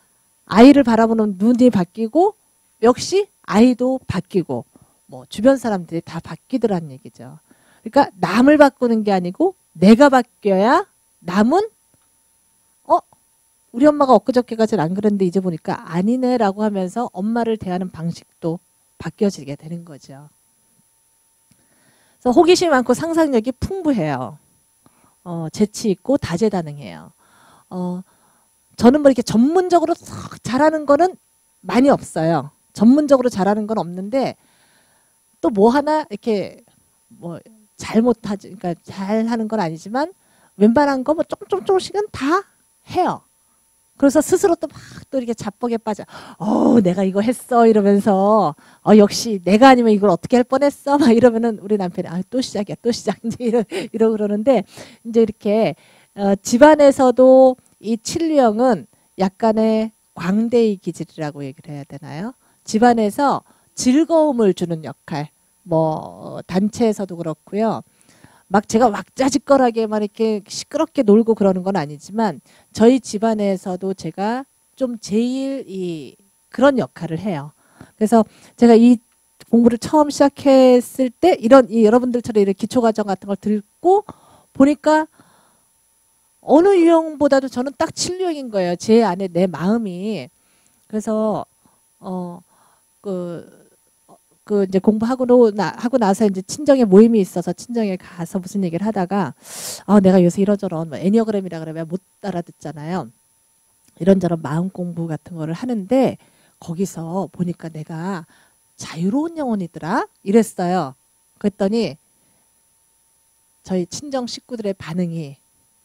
Speaker 1: 아이를 바라보는 눈이 바뀌고 역시 아이도 바뀌고 뭐 주변 사람들이 다 바뀌더란 얘기죠. 그러니까 남을 바꾸는 게 아니고 내가 바뀌어야 남은 어? 우리 엄마가 엊그저께까지는 안 그랬는데 이제 보니까 아니네라고 하면서 엄마를 대하는 방식도 바뀌어지게 되는 거죠. 그래서 호기심이 많고 상상력이 풍부해요. 어, 재치 있고 다재다능해요. 어, 저는 뭐 이렇게 전문적으로 썩 잘하는 거는 많이 없어요. 전문적으로 잘하는 건 없는데 또 뭐 하나 이렇게 뭐 잘못하지, 그러니까 잘하는 건 아니지만 웬만한 거 뭐 조금 조금 조금씩은 다 해요. 그래서 스스로 또 막 또 이렇게 자뻑에 빠져. 어, 내가 이거 했어 이러면서 어 역시 내가 아니면 이걸 어떻게 할 뻔했어 막 이러면은 우리 남편이 아 또 시작이야 또 시작 이제 이러 이러 그러는데 이제 이렇게 어, 집안에서도 이 칠류형은 약간의 광대의 기질이라고 얘기를 해야 되나요? 집안에서 즐거움을 주는 역할, 뭐 단체에서도 그렇고요. 막 제가 왁자지껄하게 막 이렇게 시끄럽게 놀고 그러는 건 아니지만 저희 집안에서도 제가 좀 제일 이 그런 역할을 해요. 그래서 제가 이 공부를 처음 시작했을 때 이런 이 여러분들처럼 이런 기초과정 같은 걸 듣고 보니까 어느 유형보다도 저는 딱 칠류형인 거예요. 제 안에 내 마음이. 그래서 어 그 그 이제 공부하고 나 하고 나서 이제 친정에 모임이 있어서 친정에 가서 무슨 얘기를 하다가 아 내가 요새 이러저런 뭐 애니어그램이라 그러면 못 알아듣잖아요. 이런저런 마음 공부 같은 거를 하는데 거기서 보니까 내가 자유로운 영혼이더라 이랬어요. 그랬더니 저희 친정 식구들의 반응이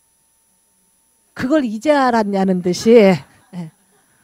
Speaker 1: 그걸 이제 알았냐는 듯이 네.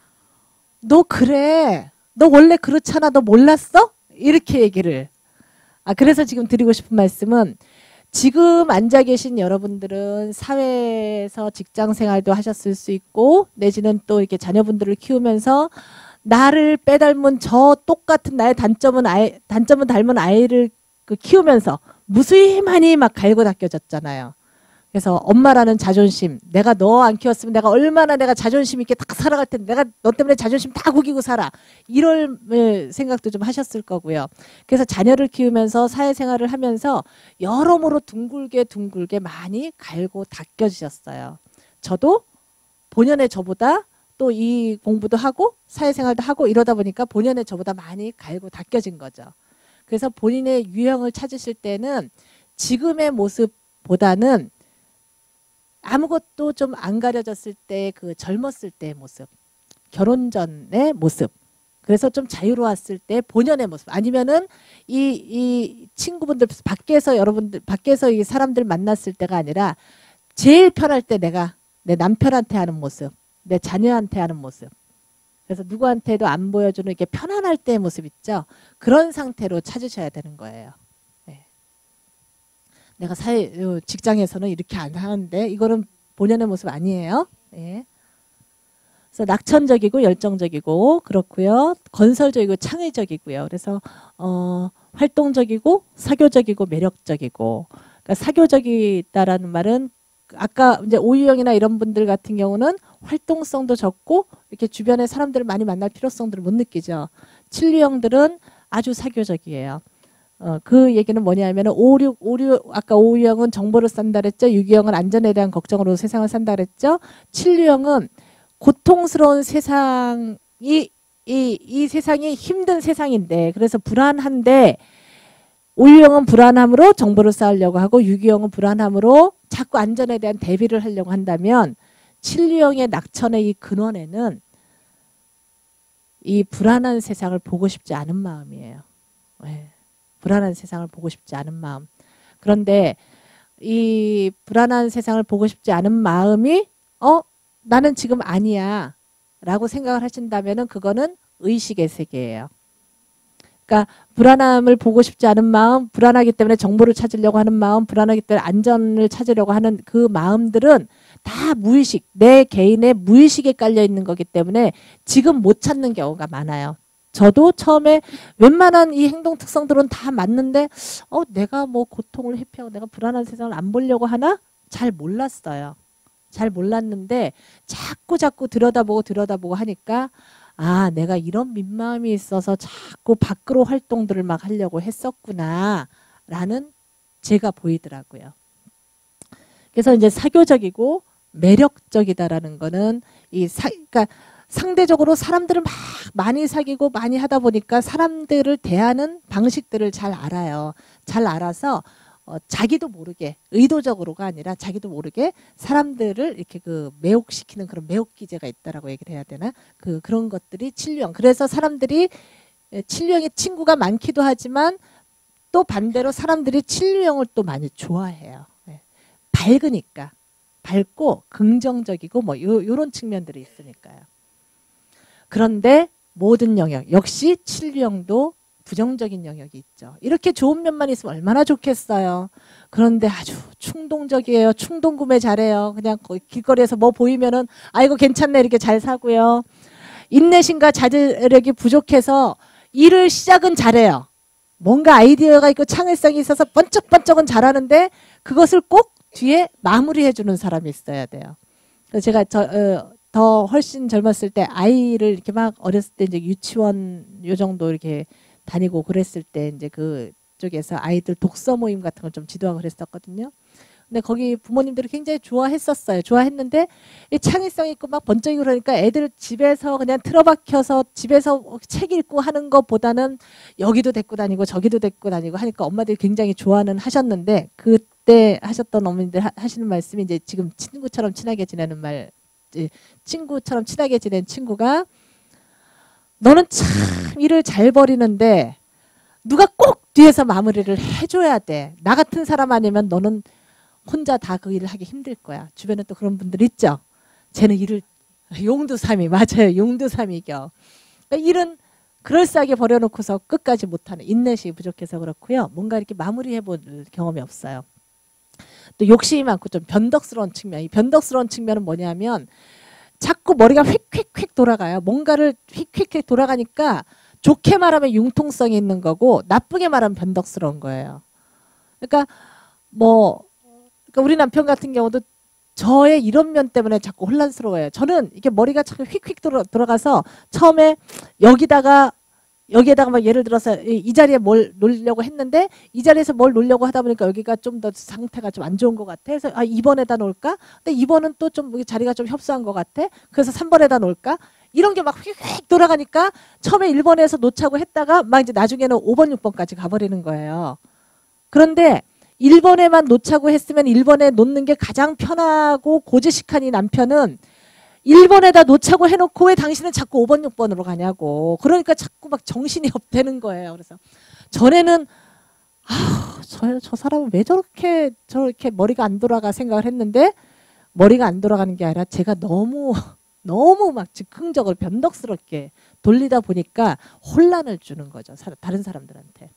Speaker 1: 너 그래 너 원래 그렇잖아 너 몰랐어? 이렇게 얘기를 아 그래서 지금 드리고 싶은 말씀은 지금 앉아 계신 여러분들은 사회에서 직장 생활도 하셨을 수 있고 내지는 또 이렇게 자녀분들을 키우면서 나를 빼닮은 저 똑같은 나의 단점은 아이 단점은 닮은 아이를 그 키우면서 무수히 많이 막 갈고 닦여졌잖아요. 그래서 엄마라는 자존심, 내가 너 안 키웠으면 내가 얼마나 내가 자존심 있게 딱 살아갈 텐데 내가 너 때문에 자존심 다 구기고 살아. 이럴 생각도 좀 하셨을 거고요. 그래서 자녀를 키우면서 사회생활을 하면서 여러모로 둥글게 둥글게 많이 갈고 닦여지셨어요. 저도 본연의 저보다 또 이 공부도 하고 사회생활도 하고 이러다 보니까 본연의 저보다 많이 갈고 닦여진 거죠. 그래서 본인의 유형을 찾으실 때는 지금의 모습보다는 아무것도 좀 안 가려졌을 때 그 젊었을 때의 모습, 결혼 전의 모습, 그래서 좀 자유로웠을 때 본연의 모습 아니면은 이, 이 친구분들 밖에서 여러분들 밖에서 이 사람들 만났을 때가 아니라 제일 편할 때 내가 내 남편한테 하는 모습, 내 자녀한테 하는 모습. 그래서 누구한테도 안 보여주는 이렇게 편안할 때의 모습 있죠. 그런 상태로 찾으셔야 되는 거예요. 네. 내가 사회 직장에서는 이렇게 안 하는데 이거는 본연의 모습 아니에요. 네. 그래서 낙천적이고 열정적이고 그렇고요. 건설적이고 창의적이고요. 그래서 어, 활동적이고 사교적이고 매력적이고 그러니까 사교적이다라는 말은 아까 이제 오유형이나 이런 분들 같은 경우는 활동성도 적고 이렇게 주변에 사람들을 많이 만날 필요성들을 못 느끼죠. 칠류형들은 아주 사교적이에요. 어, 그 얘기는 뭐냐면은 오륙, 오륙, 아까 오유형은 정보를 싼다 그랬죠. 육유형은 안전에 대한 걱정으로 세상을 산다 그랬죠. 칠류형은 고통스러운 세상이, 이, 이 세상이 힘든 세상인데, 그래서 불안한데, 오유형은 불안함으로 정보를 쌓으려고 하고, 육유형은 불안함으로 자꾸 안전에 대한 대비를 하려고 한다면, 칠류형의 낙천의 이 근원에는 이 불안한 세상을 보고 싶지 않은 마음이에요. 네. 불안한 세상을 보고 싶지 않은 마음. 그런데 이 불안한 세상을 보고 싶지 않은 마음이 어 나는 지금 아니야 라고 생각을 하신다면 그거는 의식의 세계예요. 그러니까 불안함을 보고 싶지 않은 마음, 불안하기 때문에 정보를 찾으려고 하는 마음, 불안하기 때문에 안전을 찾으려고 하는 그 마음들은 다 무의식, 내 개인의 무의식에 깔려 있는 거기 때문에 지금 못 찾는 경우가 많아요. 저도 처음에 웬만한 이 행동 특성들은 다 맞는데 어 내가 뭐 고통을 회피하고 내가 불안한 세상을 안 보려고 하나? 잘 몰랐어요. 잘 몰랐는데 자꾸 자꾸 들여다보고 들여다보고 하니까 아, 내가 이런 민마음이 있어서 자꾸 밖으로 활동들을 막 하려고 했었구나 라는 제가 보이더라고요. 그래서 이제 사교적이고 매력적이다라는 거는 이 사, 그러니까 상대적으로 사람들을 막 많이 사귀고 많이 하다 보니까 사람들을 대하는 방식들을 잘 알아요. 잘 알아서 어, 자기도 모르게 의도적으로가 아니라 자기도 모르게 사람들을 이렇게 그 매혹시키는 그런 매혹 기제가 있다라고 얘기를 해야 되나? 그 그런 것들이 칠류형. 그래서 사람들이 칠류형의 친구가 많기도 하지만 또 반대로 사람들이 칠류형을 또 많이 좋아해요. 네. 밝으니까. 밝고 긍정적이고 뭐 요, 요런 측면들이 있으니까요. 그런데 모든 영역 역시 칠류형도 부정적인 영역이 있죠. 이렇게 좋은 면만 있으면 얼마나 좋겠어요. 그런데 아주 충동적이에요. 충동 구매 잘해요. 그냥 길거리에서 뭐 보이면은 아이고 괜찮네 이렇게 잘 사고요. 인내심과 자제력이 부족해서 일을 시작은 잘해요. 뭔가 아이디어가 있고 창의성이 있어서 번쩍번쩍은 잘하는데 그것을 꼭 뒤에 마무리해주는 사람이 있어야 돼요. 그래서 제가 저, 어, 더 훨씬 젊었을 때 아이를 이렇게 막 어렸을 때 이제 유치원 요 정도 이렇게 다니고 그랬을 때 이제 그쪽에서 아이들 독서 모임 같은 걸 좀 지도하고 그랬었거든요. 근데 거기 부모님들이 굉장히 좋아했었어요. 좋아했는데 이 창의성 있고 막 번쩍이고 그러니까 애들 집에서 그냥 틀어박혀서 집에서 책 읽고 하는 것보다는 여기도 데리고 다니고 저기도 데리고 다니고 하니까 엄마들이 굉장히 좋아는 하셨는데 그때 하셨던 어머님들 하, 하시는 말씀이 이제 지금 친구처럼 친하게 지내는 말 친구처럼 친하게 지낸 친구가 너는 참 일을 잘 벌이는데 누가 꼭 뒤에서 마무리를 해줘야 돼. 나 같은 사람 아니면 너는 혼자 다 그 일을 하기 힘들 거야. 주변에 또 그런 분들 있죠. 쟤는 일을 용두삼이 맞아요. 용두삼이겨. 그러니까 일은 그럴싸하게 버려놓고서 끝까지 못하는 인내심이 부족해서 그렇고요. 뭔가 이렇게 마무리해볼 경험이 없어요. 또 욕심이 많고 좀 변덕스러운 측면. 이 변덕스러운 측면은 뭐냐면 자꾸 머리가 휙휙휙 돌아가요. 뭔가를 휙휙휙 돌아가니까 좋게 말하면 융통성이 있는 거고 나쁘게 말하면 변덕스러운 거예요. 그러니까 뭐 그러니까 우리 남편 같은 경우도 저의 이런 면 때문에 자꾸 혼란스러워요. 저는 이게 머리가 자꾸 휙휙 돌아, 돌아가서 처음에 여기다가 여기에다가 막 예를 들어서 이 자리에 뭘 놓으려고 했는데 이 자리에서 뭘 놓으려고 하다 보니까 여기가 좀 더 상태가 좀 안 좋은 것 같아. 그래서 아 이 번에다 놓을까? 근데 이 번은 또 좀 자리가 좀 협소한 것 같아. 그래서 삼 번에다 놓을까? 이런 게 막 휙휙 돌아가니까 처음에 일 번에서 놓자고 했다가 막 이제 나중에는 오 번, 육 번까지 가버리는 거예요. 그런데 일 번에만 놓자고 했으면 일 번에 놓는 게 가장 편하고 고지식한 이 남편은 일 번에다 놓자고 해놓고 왜 당신은 자꾸 오 번, 육 번으로 가냐고. 그러니까 자꾸 막 정신이 없대는 거예요. 그래서 전에는 아, 저, 저 사람은 왜 저렇게 저렇게 머리가 안 돌아가 생각을 했는데 머리가 안 돌아가는 게 아니라 제가 너무 너무 막 즉흥적으로 변덕스럽게 돌리다 보니까 혼란을 주는 거죠. 다른 사람들한테.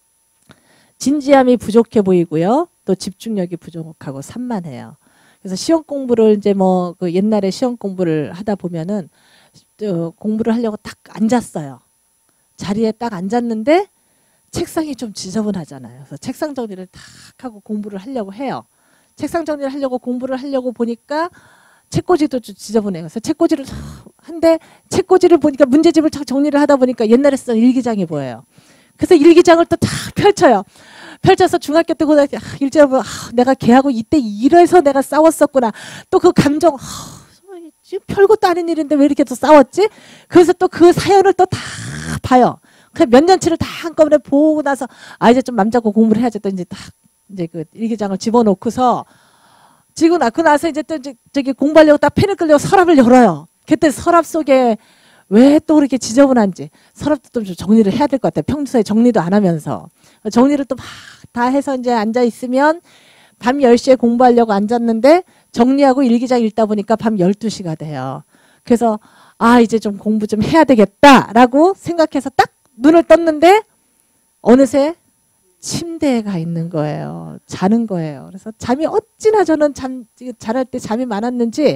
Speaker 1: 진지함이 부족해 보이고요. 또 집중력이 부족하고 산만해요. 그래서 시험 공부를 이제 뭐 그 옛날에 시험 공부를 하다 보면은 어, 공부를 하려고 딱 앉았어요. 자리에 딱 앉았는데 책상이 좀 지저분하잖아요. 그래서 책상 정리를 탁 하고 공부를 하려고 해요. 책상 정리를 하려고 공부를 하려고 보니까 책꽂이도 좀 지저분해요. 그래서 책꽂이를 한데 책꽂이를 보니까 문제집을 탁 정리를 하다 보니까 옛날에 쓰던 일기장이 보여요. 그래서 일기장을 또 탁 펼쳐요. 펼쳐서 중학교 때 고등학교 때 일제로 보면 아, 내가 걔하고 이때 이래서 내가 싸웠었구나. 또 그 감정 아, 지금 별것도 아닌 일인데 왜 이렇게 또 싸웠지? 그래서 또 그 사연을 또 다 봐요. 그 몇 년치를 다 한꺼번에 보고 나서 아 이제 좀 맘 잡고 공부를 해야지. 또 이제 딱 이제 그 일기장을 집어넣고서 지고 나고 나서 이제 또 이제 저기 공부하려고 딱 펜을 끌려고 서랍을 열어요. 그때 서랍 속에 왜 또 그렇게 지저분한지 서랍도 좀 정리를 해야 될 것 같아요. 평소에 정리도 안 하면서 정리를 또 막 다 해서 이제 앉아 있으면 밤 열 시에 공부하려고 앉았는데 정리하고 일기장 읽다 보니까 밤 열두 시가 돼요. 그래서 아 이제 좀 공부 좀 해야 되겠다라고 생각해서 딱 눈을 떴는데 어느새 침대에 가 있는 거예요. 자는 거예요. 그래서 잠이 어찌나 저는 잠 잘할 때 잠이 많았는지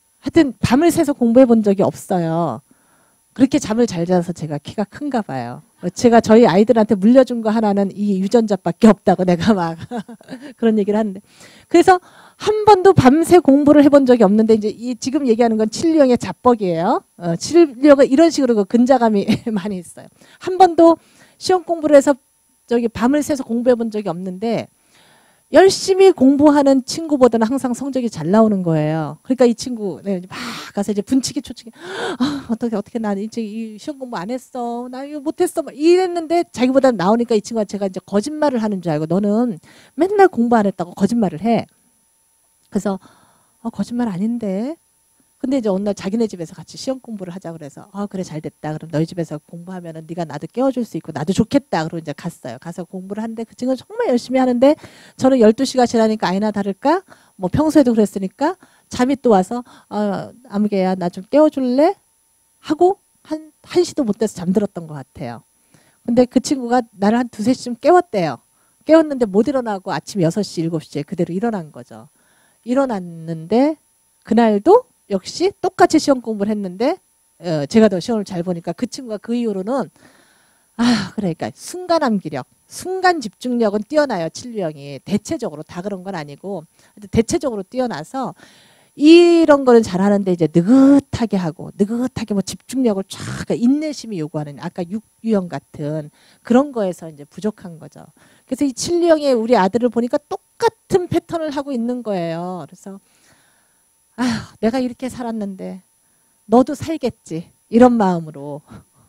Speaker 1: 하여튼 밤을 새서 공부해 본 적이 없어요. 그렇게 잠을 잘 자서 제가 키가 큰가 봐요. 제가 저희 아이들한테 물려준 거 하나는 이 유전자밖에 없다고 내가 막 그런 얘기를 하는데, 그래서 한 번도 밤새 공부를 해본 적이 없는데, 이제 이 지금 얘기하는 건 칠류형의 자뻑이에요. 어, 칠류형은 이런 식으로 그 근자감이 많이 있어요. 한 번도 시험 공부를 해서 저기 밤을 새서 공부해 본 적이 없는데, 열심히 공부하는 친구보다는 항상 성적이 잘 나오는 거예요. 그러니까 이 친구 네, 막 가서 이제 분치기 초치기, 아, 어떻게 어떻게 나 이제 이 시험 공부 안 했어, 나 이거 못했어, 막 이랬는데 자기보다 나오니까 이 친구가 제가 이제 거짓말을 하는 줄 알고, 너는 맨날 공부 안 했다고 거짓말을 해. 그래서 어, 거짓말 아닌데. 근데 이제 어느 날 자기네 집에서 같이 시험 공부를 하자 그래서, 아 그래 잘 됐다. 그럼 너희 집에서 공부하면은 네가 나도 깨워줄 수 있고 나도 좋겠다. 그러고 이제 갔어요. 가서 공부를 하는데 그 친구는 정말 열심히 하는데, 저는 열두 시가 지나니까 아니나 다를까 뭐 평소에도 그랬으니까 잠이 또 와서, 어, 아무개야 나 좀 깨워줄래? 하고 한, 한 시도 못 돼서 잠들었던 것 같아요. 근데 그 친구가 나를 한 두세 시쯤 깨웠대요. 깨웠는데 못 일어나고 아침 여섯 시, 일곱 시에 그대로 일어난 거죠. 일어났는데 그날도 역시 똑같이 시험 공부를 했는데, 어, 제가 더 시험을 잘 보니까 그 친구가 그 이후로는, 아 그러니까 순간 암기력, 순간 집중력은 뛰어나요. 칠류형이 대체적으로, 다 그런 건 아니고 대체적으로 뛰어나서 이런 거는 잘하는데, 이제 느긋하게 하고 느긋하게 뭐 집중력을 쫙 인내심이 요구하는 아까 육유형 같은 그런 거에서 이제 부족한 거죠. 그래서 이 칠류형의 우리 아들을 보니까 똑같은 패턴을 하고 있는 거예요. 그래서 아휴, 내가 이렇게 살았는데 너도 살겠지, 이런 마음으로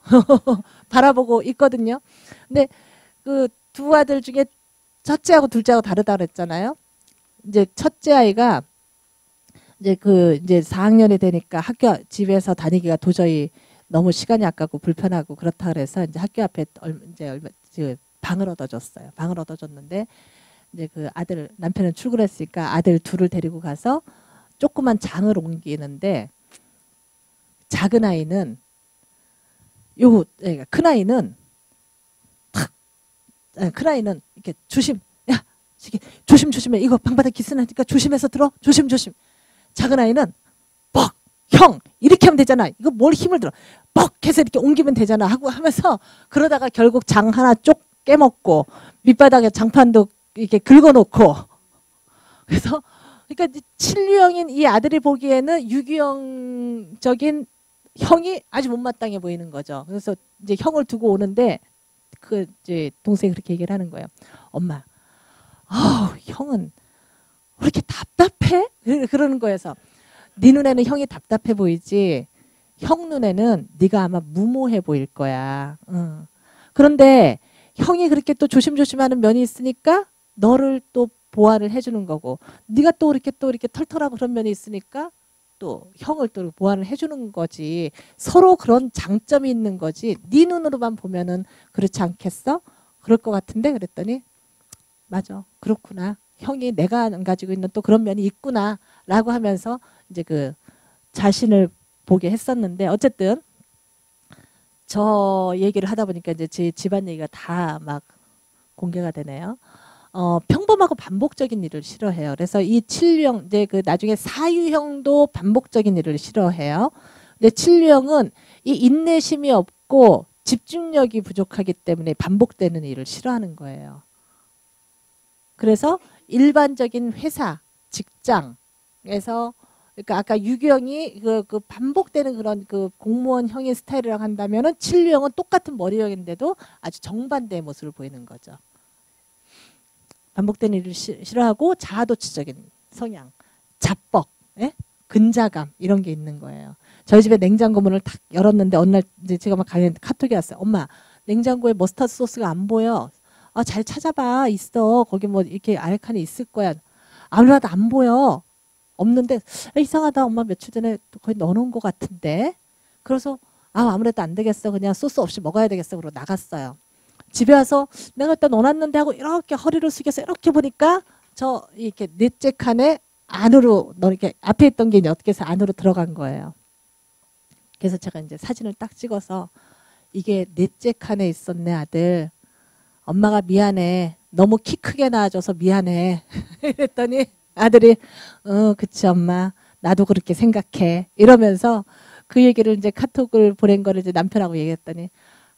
Speaker 1: 바라보고 있거든요. 근데 그 두 아들 중에 첫째하고 둘째하고 다르다 그랬잖아요. 이제 첫째 아이가 이제 그 이제 사 학년이 되니까 학교 집에서 다니기가 도저히 너무 시간이 아깝고 불편하고 그렇다 그래서 이제 학교 앞에 얼마 이제 얼마 그 방을 얻어줬어요. 방을 얻어줬는데 이제 그 아들, 남편은 출근했으니까 아들 둘을 데리고 가서 조그만 장을 옮기는데, 작은 아이는 요 그러니까 큰 아이는 탁, 큰 아이는 이렇게 조심, 야 이렇게 조심 조심해, 이거 방바닥 기스나니까 조심해서 들어, 조심 조심. 작은 아이는 뻑, 형 이렇게 하면 되잖아, 이거 뭘 힘을 들어, 뻑 해서 이렇게 옮기면 되잖아 하고 하면서, 그러다가 결국 장 하나 쪽 깨먹고 밑바닥에 장판도 이렇게 긁어놓고. 그래서 그러니까 칠류형인 이 아들이 보기에는 육유형적인 형이 아주 못마땅해 보이는 거죠. 그래서 이제 형을 두고 오는데 그 이제 동생이 그렇게 얘기를 하는 거예요. 엄마, 아 형은 왜 이렇게 답답해? 그러는 거여서, 네 눈에는 형이 답답해 보이지 형 눈에는 네가 아마 무모해 보일 거야. 응. 그런데 형이 그렇게 또 조심조심하는 면이 있으니까 너를 또 보완을 해주는 거고, 네가 또 이렇게 또 이렇게 털털하고 그런 면이 있으니까 또 형을 또 보완을 해주는 거지. 서로 그런 장점이 있는 거지. 네 눈으로만 보면은 그렇지 않겠어? 그럴 것 같은데. 그랬더니 맞아, 그렇구나. 형이 내가 안 가지고 있는 또 그런 면이 있구나라고 하면서 이제 그 자신을 보게 했었는데, 어쨌든 저 얘기를 하다 보니까 이제 제 집안 얘기가 다 막 공개가 되네요. 어, 평범하고 반복적인 일을 싫어해요. 그래서 이 칠류형, 이제 그 나중에 사유형도 반복적인 일을 싫어해요. 근데 칠류형은 이 인내심이 없고 집중력이 부족하기 때문에 반복되는 일을 싫어하는 거예요. 그래서 일반적인 회사, 직장에서, 그러니까 아까 유형이 그, 그 반복되는 그런 그 공무원형의 스타일이라고 한다면은 칠류형은 똑같은 머리형인데도 아주 정반대의 모습을 보이는 거죠. 반복되는 일을 시, 싫어하고 자아도취적인 성향, 자뻑, 예? 근자감 이런 게 있는 거예요. 저희 집에 냉장고 문을 탁 열었는데 어느 날 이제 제가 막 가는데 카톡이 왔어요. 엄마, 냉장고에 머스타드 소스가 안 보여. 아, 잘 찾아봐. 있어. 거기 뭐 이렇게 아래칸에 있을 거야. 아무래도 안 보여. 없는데, 아, 이상하다. 엄마 며칠 전에 거의 넣어놓은 것 같은데. 그래서 아, 아무래도 안 되겠어. 그냥 소스 없이 먹어야 되겠어. 그러고 나갔어요. 집에 와서 내가 일단 넣어놨는데 하고 이렇게 허리를 숙여서 이렇게 보니까 저 이렇게 넷째 칸에 안으로, 너 이렇게 앞에 있던 게 이제 어떻게 해서 안으로 들어간 거예요. 그래서 제가 이제 사진을 딱 찍어서, 이게 넷째 칸에 있었네 아들. 엄마가 미안해. 너무 키 크게 낳아줘서 미안해. 이랬더니 아들이 어 그치 엄마, 나도 그렇게 생각해. 이러면서 그 얘기를 이제 카톡을 보낸 거를 이제 남편하고 얘기했더니,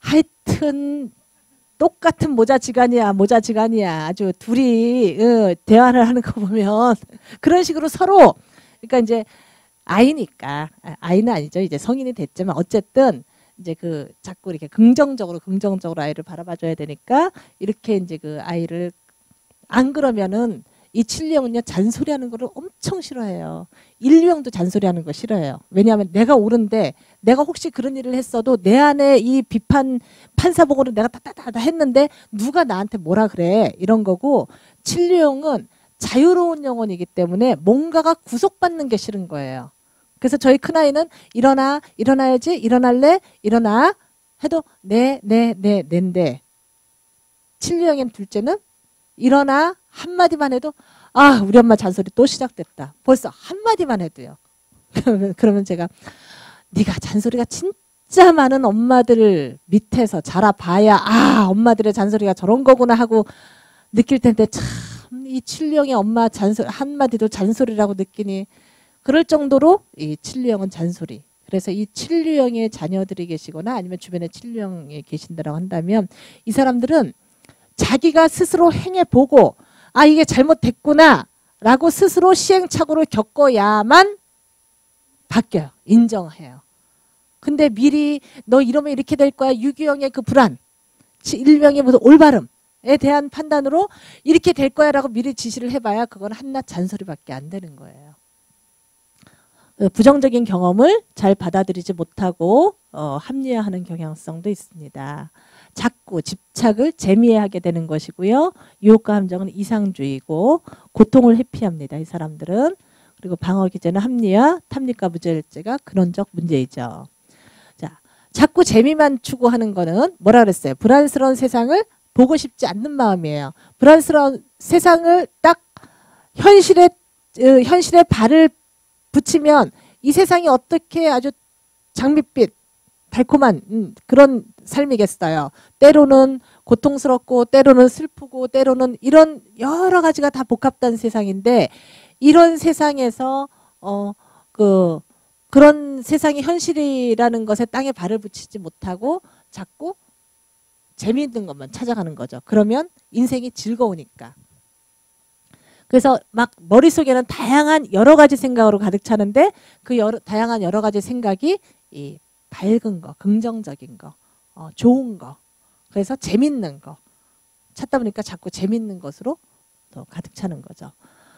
Speaker 1: 하여튼 똑같은 모자지간이야, 모자지간이야. 아주 둘이 어, 대화를 하는 거 보면 그런 식으로 서로 그러니까 이제 아이니까 아이는 아니죠. 이제 성인이 됐지만 어쨌든 이제 그 자꾸 이렇게 긍정적으로 긍정적으로 아이를 바라봐줘야 되니까 이렇게 이제 그 아이를 안 그러면은 이 칠류형은요 잔소리하는 거를 엄청 싫어해요. 일류형도 잔소리하는 거 싫어해요. 왜냐하면 내가 옳은데 내가 혹시 그런 일을 했어도 내 안에 이 비판 판사복으로 내가 다다다다 했는데 누가 나한테 뭐라 그래 이런 거고 칠류형은 자유로운 영혼이기 때문에 뭔가가 구속받는 게 싫은 거예요. 그래서 저희 큰아이는 일어나 일어나야지 일어날래 일어나 해도 네 네 네 네인데 칠류형인 둘째는 일어나 한마디만 해도 아 우리 엄마 잔소리 또 시작됐다. 벌써 한마디만 해도요. 그러면, 그러면 제가 네가 잔소리가 진짜 많은 엄마들 밑에서 자라봐야 아 엄마들의 잔소리가 저런 거구나 하고 느낄 텐데 참 이 칠류형의 엄마 잔소리 한마디도 잔소리라고 느끼니 그럴 정도로 이 칠류형은 잔소리. 그래서 이 칠류형의 자녀들이 계시거나 아니면 주변에 칠류형이 계신다고 한다면 이 사람들은 자기가 스스로 행해보고 아 이게 잘못됐구나 라고 스스로 시행착오를 겪어야만 바뀌어요. 인정해요. 근데 미리 너 이러면 이렇게 될 거야. 유기형의 그 불안, 일명의 무슨 올바름에 대한 판단으로 이렇게 될 거야 라고 미리 지시를 해봐야 그건 한낱 잔소리밖에 안 되는 거예요. 부정적인 경험을 잘 받아들이지 못하고 어, 합리화하는 경향성도 있습니다. 자꾸 집착을 재미하게 되는 것이고요. 유혹과 함정은 이상주의고 고통을 회피합니다. 이 사람들은. 그리고 방어 기제는 합리화, 탐닉과 무절제가 근원적 문제이죠. 자, 자꾸 재미만 추구하는 거는 뭐라 그랬어요? 불안스러운 세상을 보고 싶지 않는 마음이에요. 불안스러운 세상을 딱 현실에 어, 현실에 발을 붙이면 이 세상이 어떻게 아주 장밋빛 달콤한 음, 그런 삶이겠어요. 때로는 고통스럽고 때로는 슬프고 때로는 이런 여러 가지가 다 복합된 세상인데 이런 세상에서 어, 그 그런 세상이 현실이라는 것에 땅에 발을 붙이지 못하고 자꾸 재미있는 것만 찾아가는 거죠. 그러면 인생이 즐거우니까. 그래서 막 머릿속에는 다양한 여러 가지 생각으로 가득 차는데 그 여러, 다양한 여러 가지 생각이 이 밝은 거, 긍정적인 거, 어, 좋은 거, 그래서 재밌는 거 찾다 보니까 자꾸 재밌는 것으로 더 가득 차는 거죠.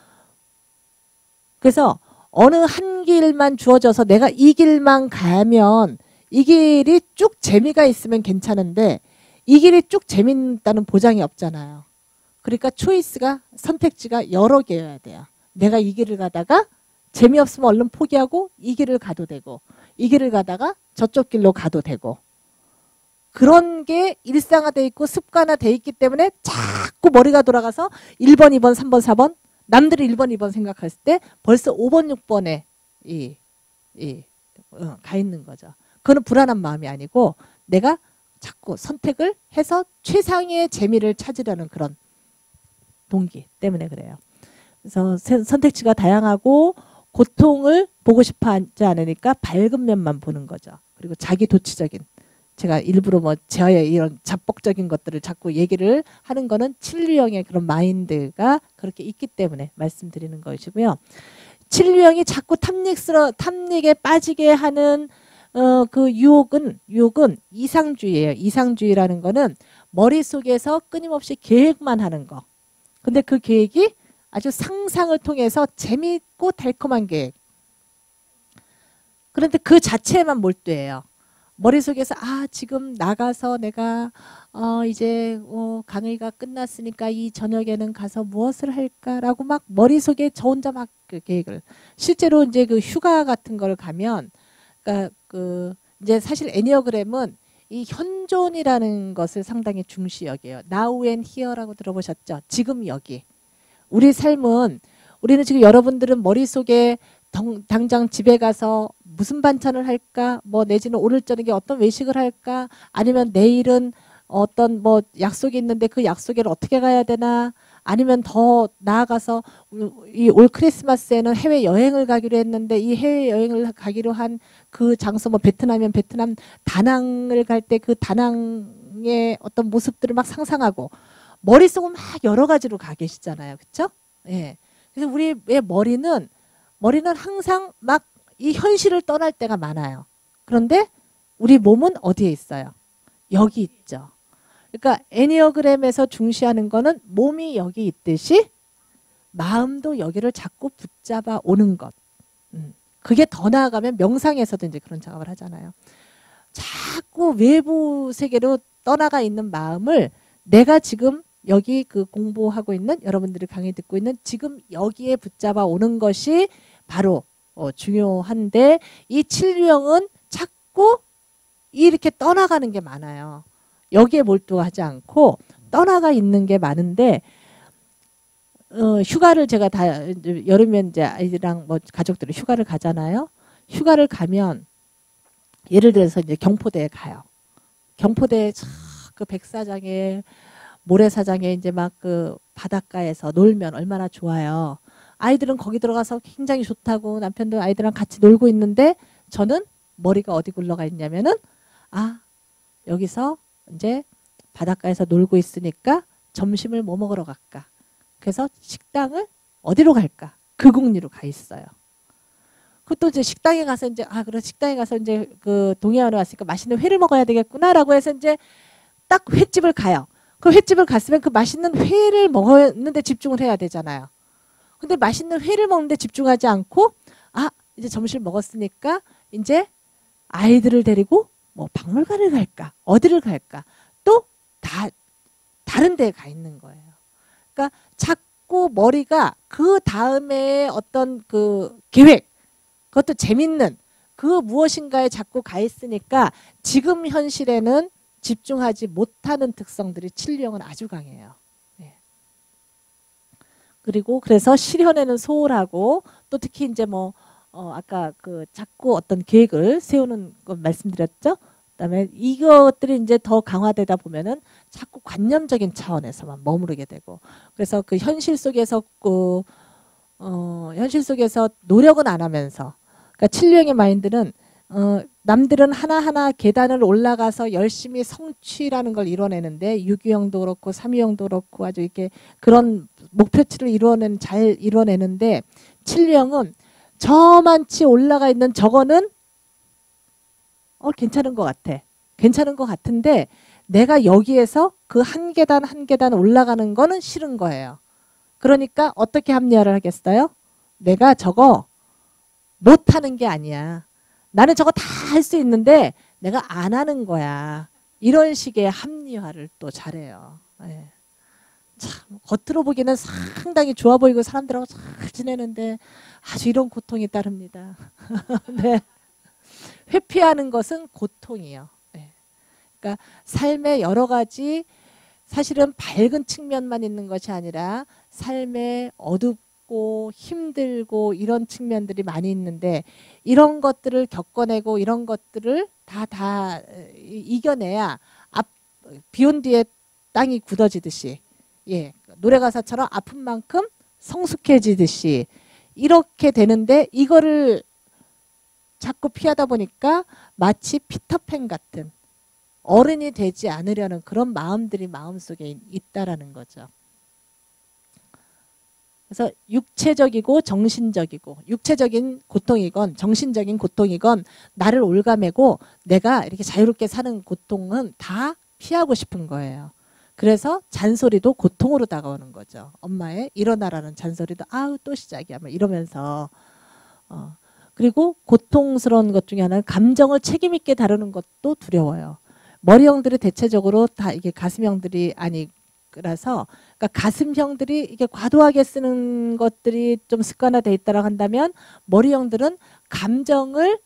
Speaker 1: 그래서 어느 한 길만 주어져서 내가 이 길만 가면 이 길이 쭉 재미가 있으면 괜찮은데 이 길이 쭉 재밌다는 보장이 없잖아요. 그러니까 초이스가 선택지가 여러 개여야 돼요. 내가 이 길을 가다가 재미없으면 얼른 포기하고 이 길을 가도 되고 이 길을 가다가 저쪽 길로 가도 되고 그런 게 일상화돼 있고 습관화돼 있기 때문에 자꾸 머리가 돌아가서 일 번, 이 번, 삼 번, 사 번 남들이 일 번, 이 번 생각했을 때 벌써 오 번, 육 번에 이, 이, 어, 가 있는 거죠. 그거는 불안한 마음이 아니고 내가 자꾸 선택을 해서 최상의 재미를 찾으려는 그런 동기 때문에 그래요. 그래서 선택지가 다양하고 고통을 보고 싶어 하지 않으니까 밝은 면만 보는 거죠. 그리고 자기 도취적인 제가 일부러 뭐 저의 이런 자뻑적인 것들을 자꾸 얘기를 하는 거는 칠류형의 그런 마인드가 그렇게 있기 때문에 말씀드리는 것이고요. 칠류형이 자꾸 탐닉스러 탐닉에 빠지게 하는 어, 그 유혹은 유혹은 이상주의예요. 이상주의라는 거는 머릿속에서 끊임없이 계획만 하는 거. 근데 그 계획이 아주 상상을 통해서 재미있고 달콤한 계획. 그런데 그 자체에만 몰두해요. 머릿속에서 아 지금 나가서 내가 어 이제 어 강의가 끝났으니까 이 저녁에는 가서 무엇을 할까라고 막 머릿속에 저 혼자 막 그 계획을 실제로 이제 그 휴가 같은 걸 가면 그러니까 그 이제 사실 애니어그램은 이 현존이라는 것을 상당히 중시 여겨요. Now and here라고 들어보셨죠? 지금 여기. 우리 삶은 우리는 지금 여러분들은 머릿속에 당, 당장 집에 가서 무슨 반찬을 할까? 뭐 내지는 오늘 저녁에 어떤 외식을 할까? 아니면 내일은 어떤 뭐 약속이 있는데 그 약속에를 어떻게 가야 되나? 아니면 더 나아가서 이 올 크리스마스에는 해외 여행을 가기로 했는데 이 해외 여행을 가기로 한 그 장소 뭐 베트남이면 베트남 다낭을 갈 때 그 다낭의 어떤 모습들을 막 상상하고 머릿속은 막 여러 가지로 가 계시잖아요. 그렇죠? 예. 그래서 우리의 머리는 머리는 항상 막 이 현실을 떠날 때가 많아요. 그런데 우리 몸은 어디에 있어요? 여기 있죠. 그러니까 애니어그램에서 중시하는 거는 몸이 여기 있듯이 마음도 여기를 자꾸 붙잡아 오는 것. 음. 그게 더 나아가면 명상에서도 이제 그런 작업을 하잖아요. 자꾸 외부 세계로 떠나가 있는 마음을 내가 지금 여기 그 공부하고 있는 여러분들이 강의 듣고 있는 지금 여기에 붙잡아 오는 것이 바로 어, 중요한데 이 칠유형은 자꾸 이렇게 떠나가는 게 많아요. 여기에 몰두하지 않고 떠나가 있는 게 많은데 어, 휴가를 제가 다 여름에 이제 아이들이랑 뭐 가족들이 휴가를 가잖아요. 휴가를 가면 예를 들어서 이제 경포대에 가요. 경포대 그 백사장에 모래사장에 이제 막 그 바닷가에서 놀면 얼마나 좋아요. 아이들은 거기 들어가서 굉장히 좋다고 남편도 아이들이랑 같이 놀고 있는데 저는 머리가 어디 굴러가 있냐면은 아 여기서 이제 바닷가에서 놀고 있으니까 점심을 뭐 먹으러 갈까? 그래서 식당을 어디로 갈까? 극옥리로 가 있어요. 그것도 이제 식당에 가서 이제 아 그래 식당에 가서 이제 그 동해안에 왔으니까 맛있는 회를 먹어야 되겠구나라고 해서 이제 딱 횟집을 가요. 그 횟집을 갔으면 그 맛있는 회를 먹었는데 집중을 해야 되잖아요. 근데 맛있는 회를 먹는데 집중하지 않고 아 이제 점심을 먹었으니까 이제 아이들을 데리고 뭐 박물관을 갈까 어디를 갈까 또 다 다른 데에 가 있는 거예요. 그러니까 자꾸 머리가 그 다음에 어떤 그 계획 그것도 재밌는 그 무엇인가에 자꾸 가 있으니까 지금 현실에는 집중하지 못하는 특성들이 칠유형은 아주 강해요. 네. 그리고 그래서 실현에는 소홀하고 또 특히 이제 뭐 어 아까 그 자꾸 어떤 계획을 세우는 거 말씀드렸죠. 그다음에 이것들이 이제 더 강화되다 보면은 자꾸 관념적인 차원에서만 머무르게 되고 그래서 그 현실 속에서 그 어 현실 속에서 노력은 안 하면서 그러니까 칠유형의 마인드는 어 남들은 하나하나 계단을 올라가서 열심히 성취라는 걸 이뤄내는데 육유형도 그렇고 삼유형도 그렇고 아주 이렇게 그런 목표치를 이루어낸 잘 이뤄내는데 칠유형은 저만치 올라가 있는 저거는 어 괜찮은 것 같아. 괜찮은 것 같은데 내가 여기에서 그 한 계단 한 계단 올라가는 거는 싫은 거예요. 그러니까 어떻게 합리화를 하겠어요? 내가 저거 못하는 게 아니야. 나는 저거 다 할 수 있는데 내가 안 하는 거야. 이런 식의 합리화를 또 잘해요. 네. 참 겉으로 보기에는 상당히 좋아 보이고 사람들하고 잘 지내는데 아주 이런 고통이 따릅니다. 네. 회피하는 것은 고통이에요. 네. 그러니까 삶의 여러 가지 사실은 밝은 측면만 있는 것이 아니라 삶의 어둡고 힘들고 이런 측면들이 많이 있는데 이런 것들을 겪어내고 이런 것들을 다 다 이겨내야 앞 비온 뒤에 땅이 굳어지듯이 예 노래 가사처럼 아픈 만큼 성숙해지듯이 이렇게 되는데 이거를 자꾸 피하다 보니까 마치 피터팬 같은 어른이 되지 않으려는 그런 마음들이 마음속에 있다라는 거죠. 그래서 육체적이고 정신적이고 육체적인 고통이건 정신적인 고통이건 나를 올가매고 내가 이렇게 자유롭게 사는 고통은 다 피하고 싶은 거예요. 그래서 잔소리도 고통으로 다가오는 거죠. 엄마의 일어나라는 잔소리도 아우 또 시작이야 막 이러면서 어. 그리고 고통스러운 것 중에 하나는 감정을 책임 있게 다루는 것도 두려워요. 머리형들이 대체적으로 다 이게 가슴형들이 아니라서 그러니까 가슴형들이 이게 과도하게 쓰는 것들이 좀 습관화돼 있다고 한다면 머리형들은 감정을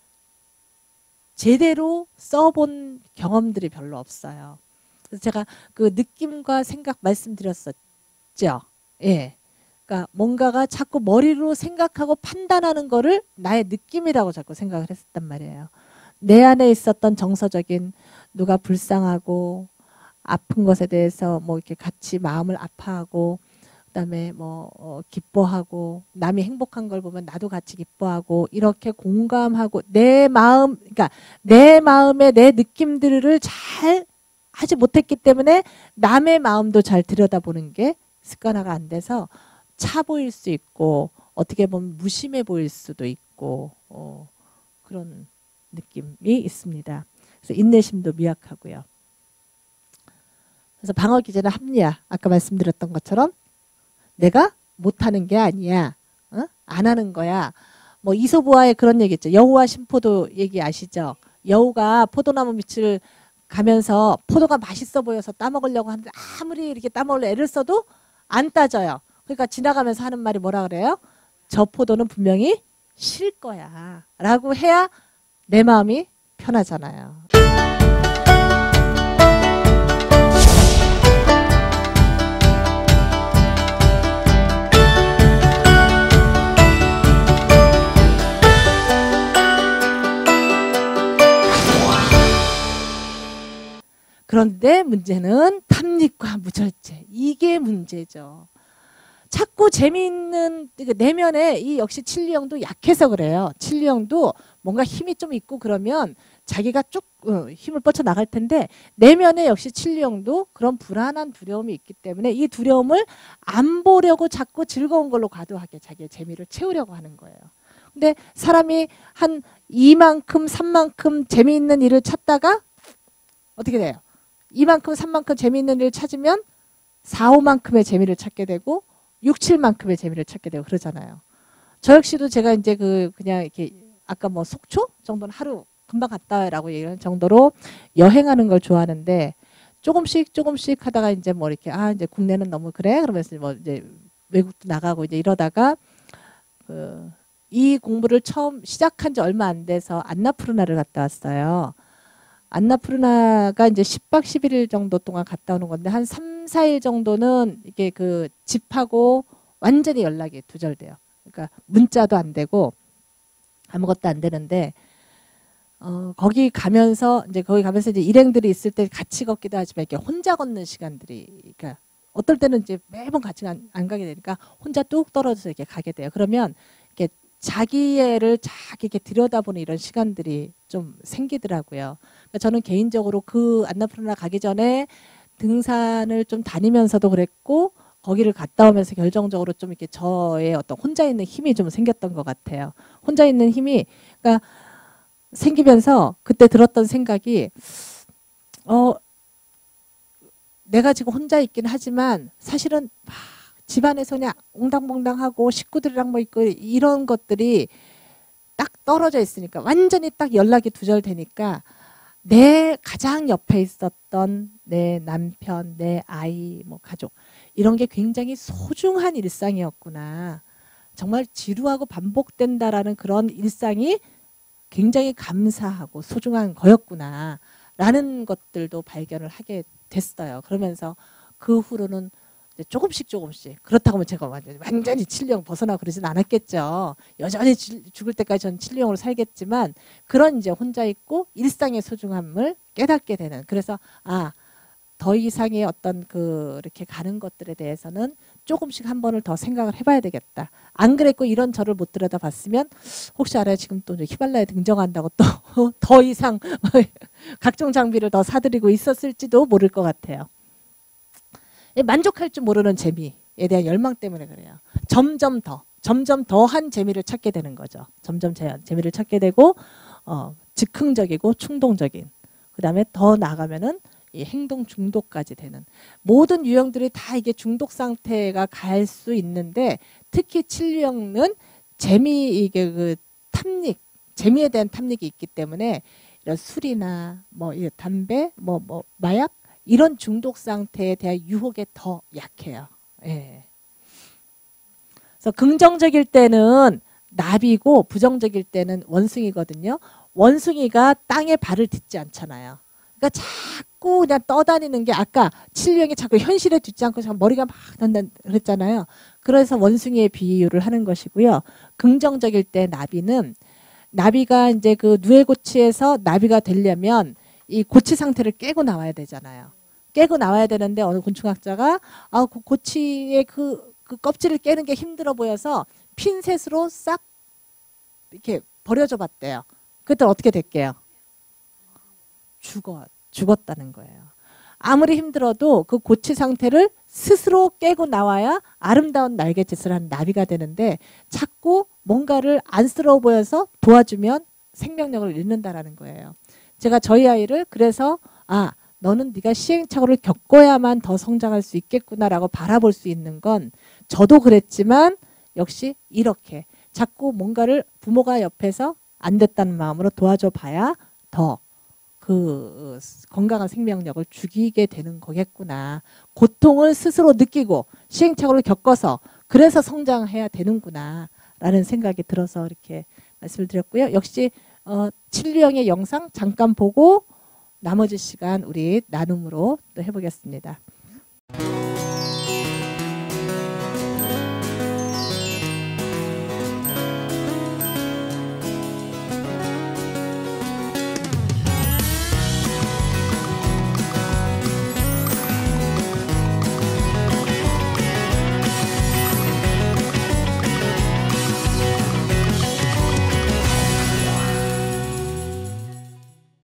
Speaker 1: 제대로 써본 경험들이 별로 없어요. 그래서 제가 그 느낌과 생각 말씀드렸었죠. 예. 그러니까 뭔가가 자꾸 머리로 생각하고 판단하는 거를 나의 느낌이라고 자꾸 생각을 했었단 말이에요. 내 안에 있었던 정서적인 누가 불쌍하고 아픈 것에 대해서 뭐 이렇게 같이 마음을 아파하고 그다음에 뭐 어, 기뻐하고 남이 행복한 걸 보면 나도 같이 기뻐하고 이렇게 공감하고 내 마음 그러니까 내 마음의 내 느낌들을 잘 하지 못했기 때문에 남의 마음도 잘 들여다보는 게 습관화가 안 돼서 차 보일 수 있고 어떻게 보면 무심해 보일 수도 있고 어, 그런 느낌이 있습니다. 그래서 인내심도 미약하고요. 그래서 방어 기제는 합리화. 아까 말씀드렸던 것처럼 내가 못하는 게 아니야. 어? 안 하는 거야. 뭐 이소부화의 그런 얘기 있죠. 여우와 신포도 얘기 아시죠? 여우가 포도나무 밑을 가면서 포도가 맛있어 보여서 따먹으려고 하는데 아무리 이렇게 따먹으려 애를 써도 안 따져요. 그러니까 지나가면서 하는 말이 뭐라 그래요? 저 포도는 분명히 실 거야. 라고 해야 내 마음이 편하잖아요. 그런데 문제는 탐닉과 무절제. 이게 문제죠. 자꾸 재미있는 내면에 이 역시 칠리형도 약해서 그래요. 칠리형도 뭔가 힘이 좀 있고 그러면 자기가 쭉 힘을 뻗쳐 나갈 텐데 내면에 역시 칠리형도 그런 불안한 두려움이 있기 때문에 이 두려움을 안 보려고 자꾸 즐거운 걸로 과도하게 자기의 재미를 채우려고 하는 거예요. 근데 사람이 한 이만큼 삼만큼 재미있는 일을 찾다가 어떻게 돼요? 이만큼 삼만큼 재미있는 일을 찾으면 사, 오만큼의 재미를 찾게 되고 육, 칠만큼의 재미를 찾게 되고 그러잖아요. 저 역시도 제가 이제 그 그냥 이렇게 아까 뭐 속초 정도는 하루 금방 갔다 와라고 얘기하는 정도로 여행하는 걸 좋아하는데 조금씩 조금씩 하다가 이제 뭐 이렇게 아 이제 국내는 너무 그래 그러면서 뭐 이제 외국도 나가고 이제 이러다가 그 이 공부를 처음 시작한 지 얼마 안 돼서 안나푸르나를 갔다 왔어요. 안나푸르나가 이제 십 박 십일 일 정도 동안 갔다 오는 건데 한 삼, 사 일 정도는 이게 그 집하고 완전히 연락이 두절돼요. 그러니까 문자도 안 되고 아무것도 안 되는데 어 거기 가면서 이제 거기 가면서 이제 일행들이 있을 때 같이 걷기도 하지만 이렇게 혼자 걷는 시간들이 그러니까 어떨 때는 이제 매번 같이 안, 안 가게 되니까 혼자 뚝 떨어져서 이렇게 가게 돼요. 그러면 이렇게 자기애를 자기 이렇게 들여다보는 이런 시간들이 좀 생기더라고요. 그러니까 저는 개인적으로 그 안나푸르나 가기 전에 등산을 좀 다니면서도 그랬고 거기를 갔다 오면서 결정적으로 좀 이렇게 저의 어떤 혼자 있는 힘이 좀 생겼던 것 같아요. 혼자 있는 힘이 그러니까 생기면서 그때 들었던 생각이 어 내가 지금 혼자 있긴 하지만 사실은 막 집안에서 그냥 옹당봉당하고 식구들이랑 뭐 있고 이런 것들이 딱 떨어져 있으니까 완전히 딱 연락이 두절되니까 내 가장 옆에 있었던 내 남편, 내 아이, 뭐 가족 이런 게 굉장히 소중한 일상이었구나. 정말 지루하고 반복된다라는 그런 일상이 굉장히 감사하고 소중한 거였구나 라는 것들도 발견을 하게 됐어요. 그러면서 그 후로는 조금씩 조금씩 그렇다고 하면 제가 완전히, 완전히 칠리형 벗어나고 그러진 않았겠죠. 여전히 죽을 때까지 저는 칠리형으로 살겠지만 그런 이제 혼자 있고 일상의 소중함을 깨닫게 되는 그래서 아 더 이상의 어떤 그 이렇게 가는 것들에 대해서는 조금씩 한 번을 더 생각을 해봐야 되겠다. 안 그랬고 이런 저를 못 들여다봤으면 혹시 알아요 지금 또 히말라야 등정한다고 또 더 이상 각종 장비를 더 사들이고 있었을지도 모를 것 같아요. 만족할 줄 모르는 재미에 대한 열망 때문에 그래요. 점점 더, 점점 더한 재미를 찾게 되는 거죠. 점점 재미를 찾게 되고 어, 즉흥적이고 충동적인. 그 다음에 더 나아가면은 이 행동 중독까지 되는 모든 유형들이 다 이게 중독 상태가 갈 수 있는데 특히 칠유형은 재미 이게 그 탐닉, 재미에 대한 탐닉이 있기 때문에 이런 술이나 뭐 담배, 뭐 뭐 마약 이런 중독 상태에 대한 유혹에 더 약해요. 예. 그래서 긍정적일 때는 나비고 부정적일 때는 원숭이거든요. 원숭이가 땅에 발을 딛지 않잖아요. 그러니까 자꾸 그냥 떠다니는 게 아까 칠령이 자꾸 현실에 딛지 않고 머리가 막 난다 그랬잖아요. 그래서 원숭이의 비유를 하는 것이고요. 긍정적일 때 나비는 나비가 이제 그 누에고치에서 나비가 되려면 이 고치 상태를 깨고 나와야 되잖아요. 깨고 나와야 되는데 어느 곤충학자가 아, 그 고치의 그 그 껍질을 깨는 게 힘들어 보여서 핀셋으로 싹 이렇게 버려줘 봤대요. 그때 어떻게 됐게요? 죽어, 죽었다는 거예요. 아무리 힘들어도 그 고치 상태를 스스로 깨고 나와야 아름다운 날갯짓을 하는 나비가 되는데 자꾸 뭔가를 안쓰러워 보여서 도와주면 생명력을 잃는다라는 거예요. 제가 저희 아이를 그래서 아 너는 네가 시행착오를 겪어야만 더 성장할 수 있겠구나라고 바라볼 수 있는 건 저도 그랬지만 역시 이렇게 자꾸 뭔가를 부모가 옆에서 안 됐다는 마음으로 도와줘 봐야 더 그 건강한 생명력을 죽이게 되는 거겠구나. 고통을 스스로 느끼고 시행착오를 겪어서 그래서 성장해야 되는구나 라는 생각이 들어서 이렇게 말씀을 드렸고요. 역시 어, 진리형의 영상 잠깐 보고 나머지 시간 우리 나눔으로 또 해보겠습니다.